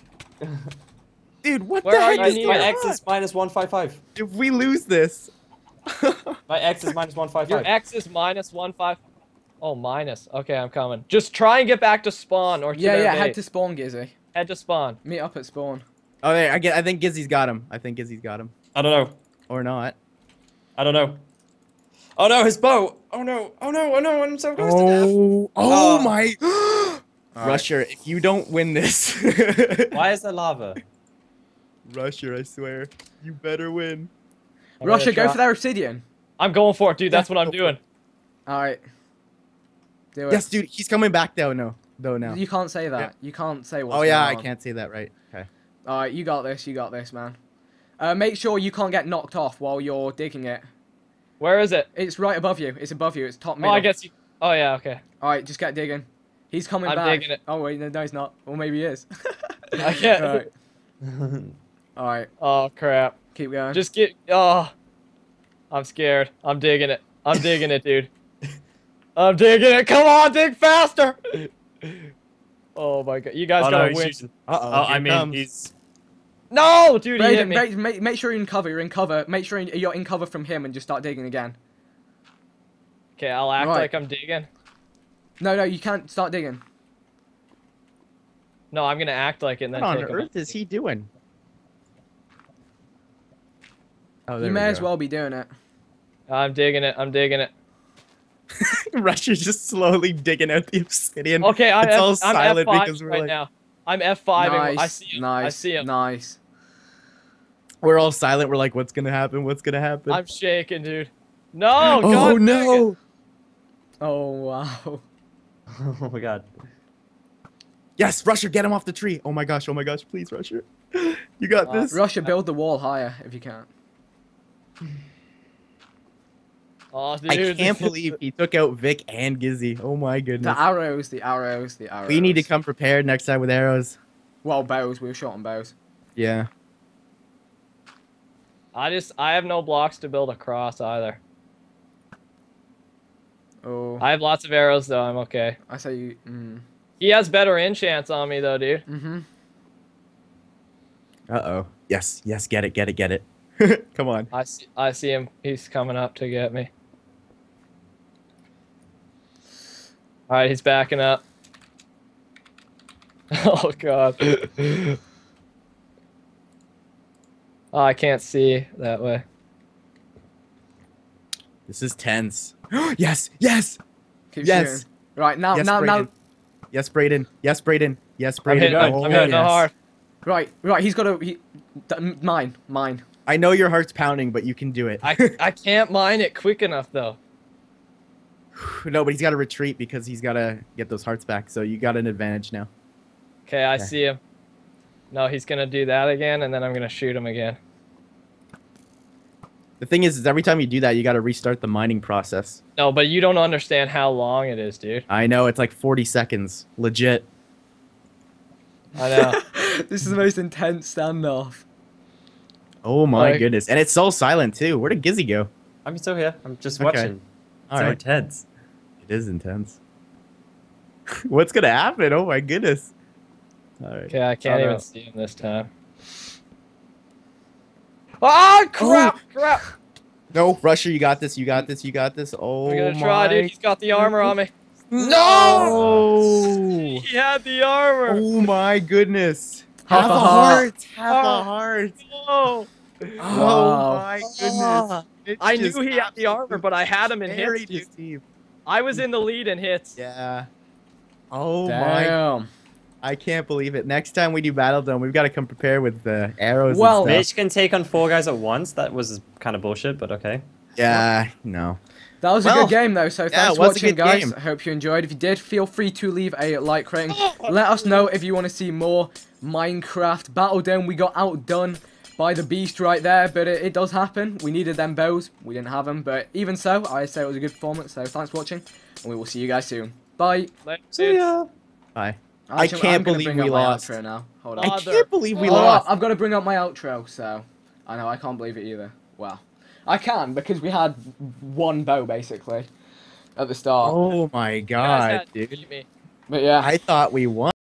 Speaker 2: Dude, what
Speaker 3: Where
Speaker 2: the
Speaker 3: are
Speaker 2: heck
Speaker 3: you
Speaker 2: is
Speaker 3: near?
Speaker 4: My
Speaker 2: going
Speaker 4: X
Speaker 2: on?
Speaker 4: is minus one five five.
Speaker 2: If we lose this.
Speaker 4: My X is minus one five
Speaker 3: Your
Speaker 4: five.
Speaker 3: X is minus one five. Oh, minus. Okay, I'm coming. Just try and get back to spawn or to
Speaker 1: Yeah,
Speaker 3: their
Speaker 1: yeah,
Speaker 3: base.
Speaker 1: head to spawn, Gizzy.
Speaker 3: Head to spawn.
Speaker 1: Meet up at spawn.
Speaker 2: Oh, there, I get. I think Gizzy's got him. I think Gizzy's got him,
Speaker 4: I don't know.
Speaker 2: or not.
Speaker 4: I don't know. Oh no, his bow. Oh no. Oh no. Oh no. I'm so close to death.
Speaker 2: Oh, oh
Speaker 4: Oh.
Speaker 2: my!
Speaker 1: Alright.
Speaker 2: Rusher, if you don't win this,
Speaker 4: Why is there lava?
Speaker 2: Rusher, I swear, you better win.
Speaker 3: I'm
Speaker 1: Russia,
Speaker 3: gonna
Speaker 1: go
Speaker 3: try-
Speaker 1: for their obsidian.
Speaker 3: I'm going for it, dude. That's
Speaker 2: Yeah,
Speaker 3: what I'm
Speaker 2: go for
Speaker 3: doing.
Speaker 1: Alright. Do it.
Speaker 2: Yes, dude, he's coming back though. No, though now.
Speaker 1: You can't say that.
Speaker 2: Yeah.
Speaker 1: You can't say what's
Speaker 2: Oh yeah, I
Speaker 1: going on.
Speaker 2: can't say that right. Okay.
Speaker 1: Alright, you got this, you got this, man. Uh, make sure you can't get knocked off while you're digging it.
Speaker 3: Where is it?
Speaker 1: It's right above you. It's above you. It's top
Speaker 3: Oh,
Speaker 1: middle.
Speaker 3: I guess you. Oh, yeah, okay.
Speaker 1: Alright, just get digging. He's coming
Speaker 3: I'm
Speaker 1: back.
Speaker 3: digging it.
Speaker 1: Oh wait, no, no, he's not. Or maybe he is.
Speaker 3: I can't.
Speaker 1: Alright. Alright,
Speaker 3: Oh, crap.
Speaker 1: keep going.
Speaker 3: Just get. Oh. I'm scared. I'm digging it. I'm digging it, dude. I'm digging it. Come on, dig faster. Oh, my God. You guys
Speaker 4: Oh no,
Speaker 3: gotta
Speaker 4: he's
Speaker 3: win.
Speaker 4: shooting.
Speaker 2: Uh
Speaker 4: Oh,
Speaker 2: oh.
Speaker 4: I mean, he's.
Speaker 3: No, dude, he hit
Speaker 1: Brayden,
Speaker 3: me.
Speaker 1: Brayden, make, make sure you're in cover. You're in cover. Make sure you're in cover from him and just start digging again.
Speaker 3: Okay, I'll act
Speaker 1: Right.
Speaker 3: like I'm digging.
Speaker 1: No, no, you can't start digging.
Speaker 3: No, I'm gonna act like it and then
Speaker 2: What on
Speaker 3: take him.
Speaker 2: earth is he doing? Oh, there
Speaker 1: You
Speaker 2: we
Speaker 1: may as
Speaker 2: go.
Speaker 1: well be doing it.
Speaker 3: I'm digging it. I'm digging it.
Speaker 2: Rusher's just slowly digging out the obsidian.
Speaker 3: Okay, I'm,
Speaker 2: It's all
Speaker 3: F- I'm
Speaker 2: silent
Speaker 3: F five
Speaker 2: because we're
Speaker 3: right
Speaker 2: like-
Speaker 3: now. I'm F five.
Speaker 1: Nice,
Speaker 3: I see him.
Speaker 1: nice,
Speaker 3: I see him.
Speaker 1: nice.
Speaker 2: We're all silent. We're like, what's gonna happen? What's gonna happen?
Speaker 3: I'm shaking, dude. No,
Speaker 2: oh
Speaker 3: God dang
Speaker 2: no!
Speaker 3: it.
Speaker 1: Oh wow.
Speaker 4: Oh my god.
Speaker 2: Yes, Rusher, get him off the tree. Oh my gosh! Oh my gosh! Please, Rusher, you got
Speaker 3: Uh,
Speaker 2: this.
Speaker 1: Russia, build the wall higher if you can.
Speaker 3: Oh, dude.
Speaker 2: I can't believe he took out Vic and Gizzy. Oh my goodness.
Speaker 1: The arrows, the arrows, the arrows.
Speaker 2: We need to come prepared next time with arrows.
Speaker 1: Well, bows. We were short on bows.
Speaker 2: Yeah.
Speaker 3: I just I have no blocks to build a cross either.
Speaker 1: Oh,
Speaker 3: I have lots of arrows though. I'm okay.
Speaker 1: I say you. Mm.
Speaker 3: He has better enchants on me though, dude.
Speaker 1: Mm-hmm.
Speaker 2: Uh oh. Yes. Yes. Get it. Get it. Get it. Come on.
Speaker 3: I see. I see him. He's coming up to get me. All right, he's backing up. Oh God. Oh, I can't see that way.
Speaker 2: This is tense. Yes. Yes.
Speaker 1: Keep
Speaker 2: Yes.
Speaker 1: shooting. Right now,
Speaker 2: Yes,
Speaker 1: now,
Speaker 2: Brayden.
Speaker 1: now.
Speaker 2: Yes, Braden. Yes, Braden. Yes,
Speaker 3: I'm
Speaker 2: Braden.
Speaker 3: hitting.
Speaker 1: good.
Speaker 3: him.
Speaker 2: Oh,
Speaker 3: I'm hitting him
Speaker 2: yes.
Speaker 3: hard.
Speaker 1: Right, right. He's got a. He, th- mine, mine.
Speaker 2: I know your heart's pounding, but you can do it.
Speaker 3: I I can't mine it quick enough though.
Speaker 2: No, but he's got to retreat because he's got to get those hearts back. So you got an advantage now.
Speaker 3: Okay, I
Speaker 2: Okay.
Speaker 3: see him. No, he's gonna do that again, and then I'm gonna shoot him again.
Speaker 2: The thing is, is every time you do that, you got to restart the mining process.
Speaker 3: No, but you don't understand how long it is, dude.
Speaker 2: I know it's like forty seconds, legit.
Speaker 3: I know.
Speaker 1: This is the most intense standoff.
Speaker 2: Oh my
Speaker 3: Like-
Speaker 2: goodness, and it's so silent too. Where did Gizzy go?
Speaker 4: I'm still here. I'm just
Speaker 2: Okay.
Speaker 4: watching.
Speaker 2: All
Speaker 4: so
Speaker 2: right,
Speaker 4: intense.
Speaker 2: it is intense. What's gonna happen? Oh my goodness. All right.
Speaker 3: Okay, I can't
Speaker 2: Oh,
Speaker 3: even
Speaker 2: no.
Speaker 3: see him this time. Ah, crap, crap.
Speaker 2: No, Rusher, you got this. You got this. You got this. Oh
Speaker 3: I'm gonna try,
Speaker 2: my.
Speaker 3: dude. He's got the armor on me.
Speaker 2: No!
Speaker 3: He had the armor.
Speaker 2: Oh my goodness.
Speaker 1: Half
Speaker 2: Half
Speaker 1: a
Speaker 2: a
Speaker 1: heart.
Speaker 2: heart. Half a
Speaker 3: Oh.
Speaker 2: heart.
Speaker 3: Oh,
Speaker 2: Oh
Speaker 1: Wow.
Speaker 2: my goodness.
Speaker 3: Ah.
Speaker 2: It
Speaker 3: I
Speaker 2: just
Speaker 3: knew he had the armor, but I had him in hits,
Speaker 2: buried
Speaker 3: dude.
Speaker 2: his team.
Speaker 3: I was in the lead in hits.
Speaker 2: Yeah. Oh my.
Speaker 1: Damn.
Speaker 2: I can't believe it. Next time we do Battle Dome, we've got to come prepared with the arrows.
Speaker 1: Well-
Speaker 2: and
Speaker 4: Mitch
Speaker 2: stuff.
Speaker 4: can take on four guys at once. That was kind of bullshit, but okay.
Speaker 2: Yeah, no.
Speaker 1: That was a
Speaker 2: Well,
Speaker 1: good game though, so
Speaker 2: yeah,
Speaker 1: thanks
Speaker 2: it
Speaker 1: for
Speaker 2: was a
Speaker 1: watching
Speaker 2: good
Speaker 1: guys.
Speaker 2: game.
Speaker 1: I hope you enjoyed. If you did, feel free to leave a like rating. Let us know if you want to see more Minecraft Battle Dome. We got outdone by the beast right there, but it, it does happen. We needed them bows. We didn't have them, but even so, I say it was a good performance, so thanks for watching, and we will see you guys soon. Bye.
Speaker 3: Later,
Speaker 4: See
Speaker 3: dudes.
Speaker 4: ya.
Speaker 2: Bye.
Speaker 1: Actually,
Speaker 2: I
Speaker 1: I'm
Speaker 2: can't
Speaker 1: gonna
Speaker 2: believe
Speaker 1: bring
Speaker 2: we
Speaker 1: up my
Speaker 2: lost.
Speaker 1: outro now. Hold
Speaker 2: I
Speaker 1: on.
Speaker 3: Father.
Speaker 2: can't believe we
Speaker 3: Oh,
Speaker 1: Hold
Speaker 2: lost.
Speaker 1: on, I've got to bring up my outro, so I know I can't believe it either. Wow. I can because we had one bow basically at the start.
Speaker 2: Oh my
Speaker 3: You guys
Speaker 2: god,
Speaker 3: had to
Speaker 2: dude.
Speaker 3: beat me.
Speaker 1: But yeah.
Speaker 2: I thought we won.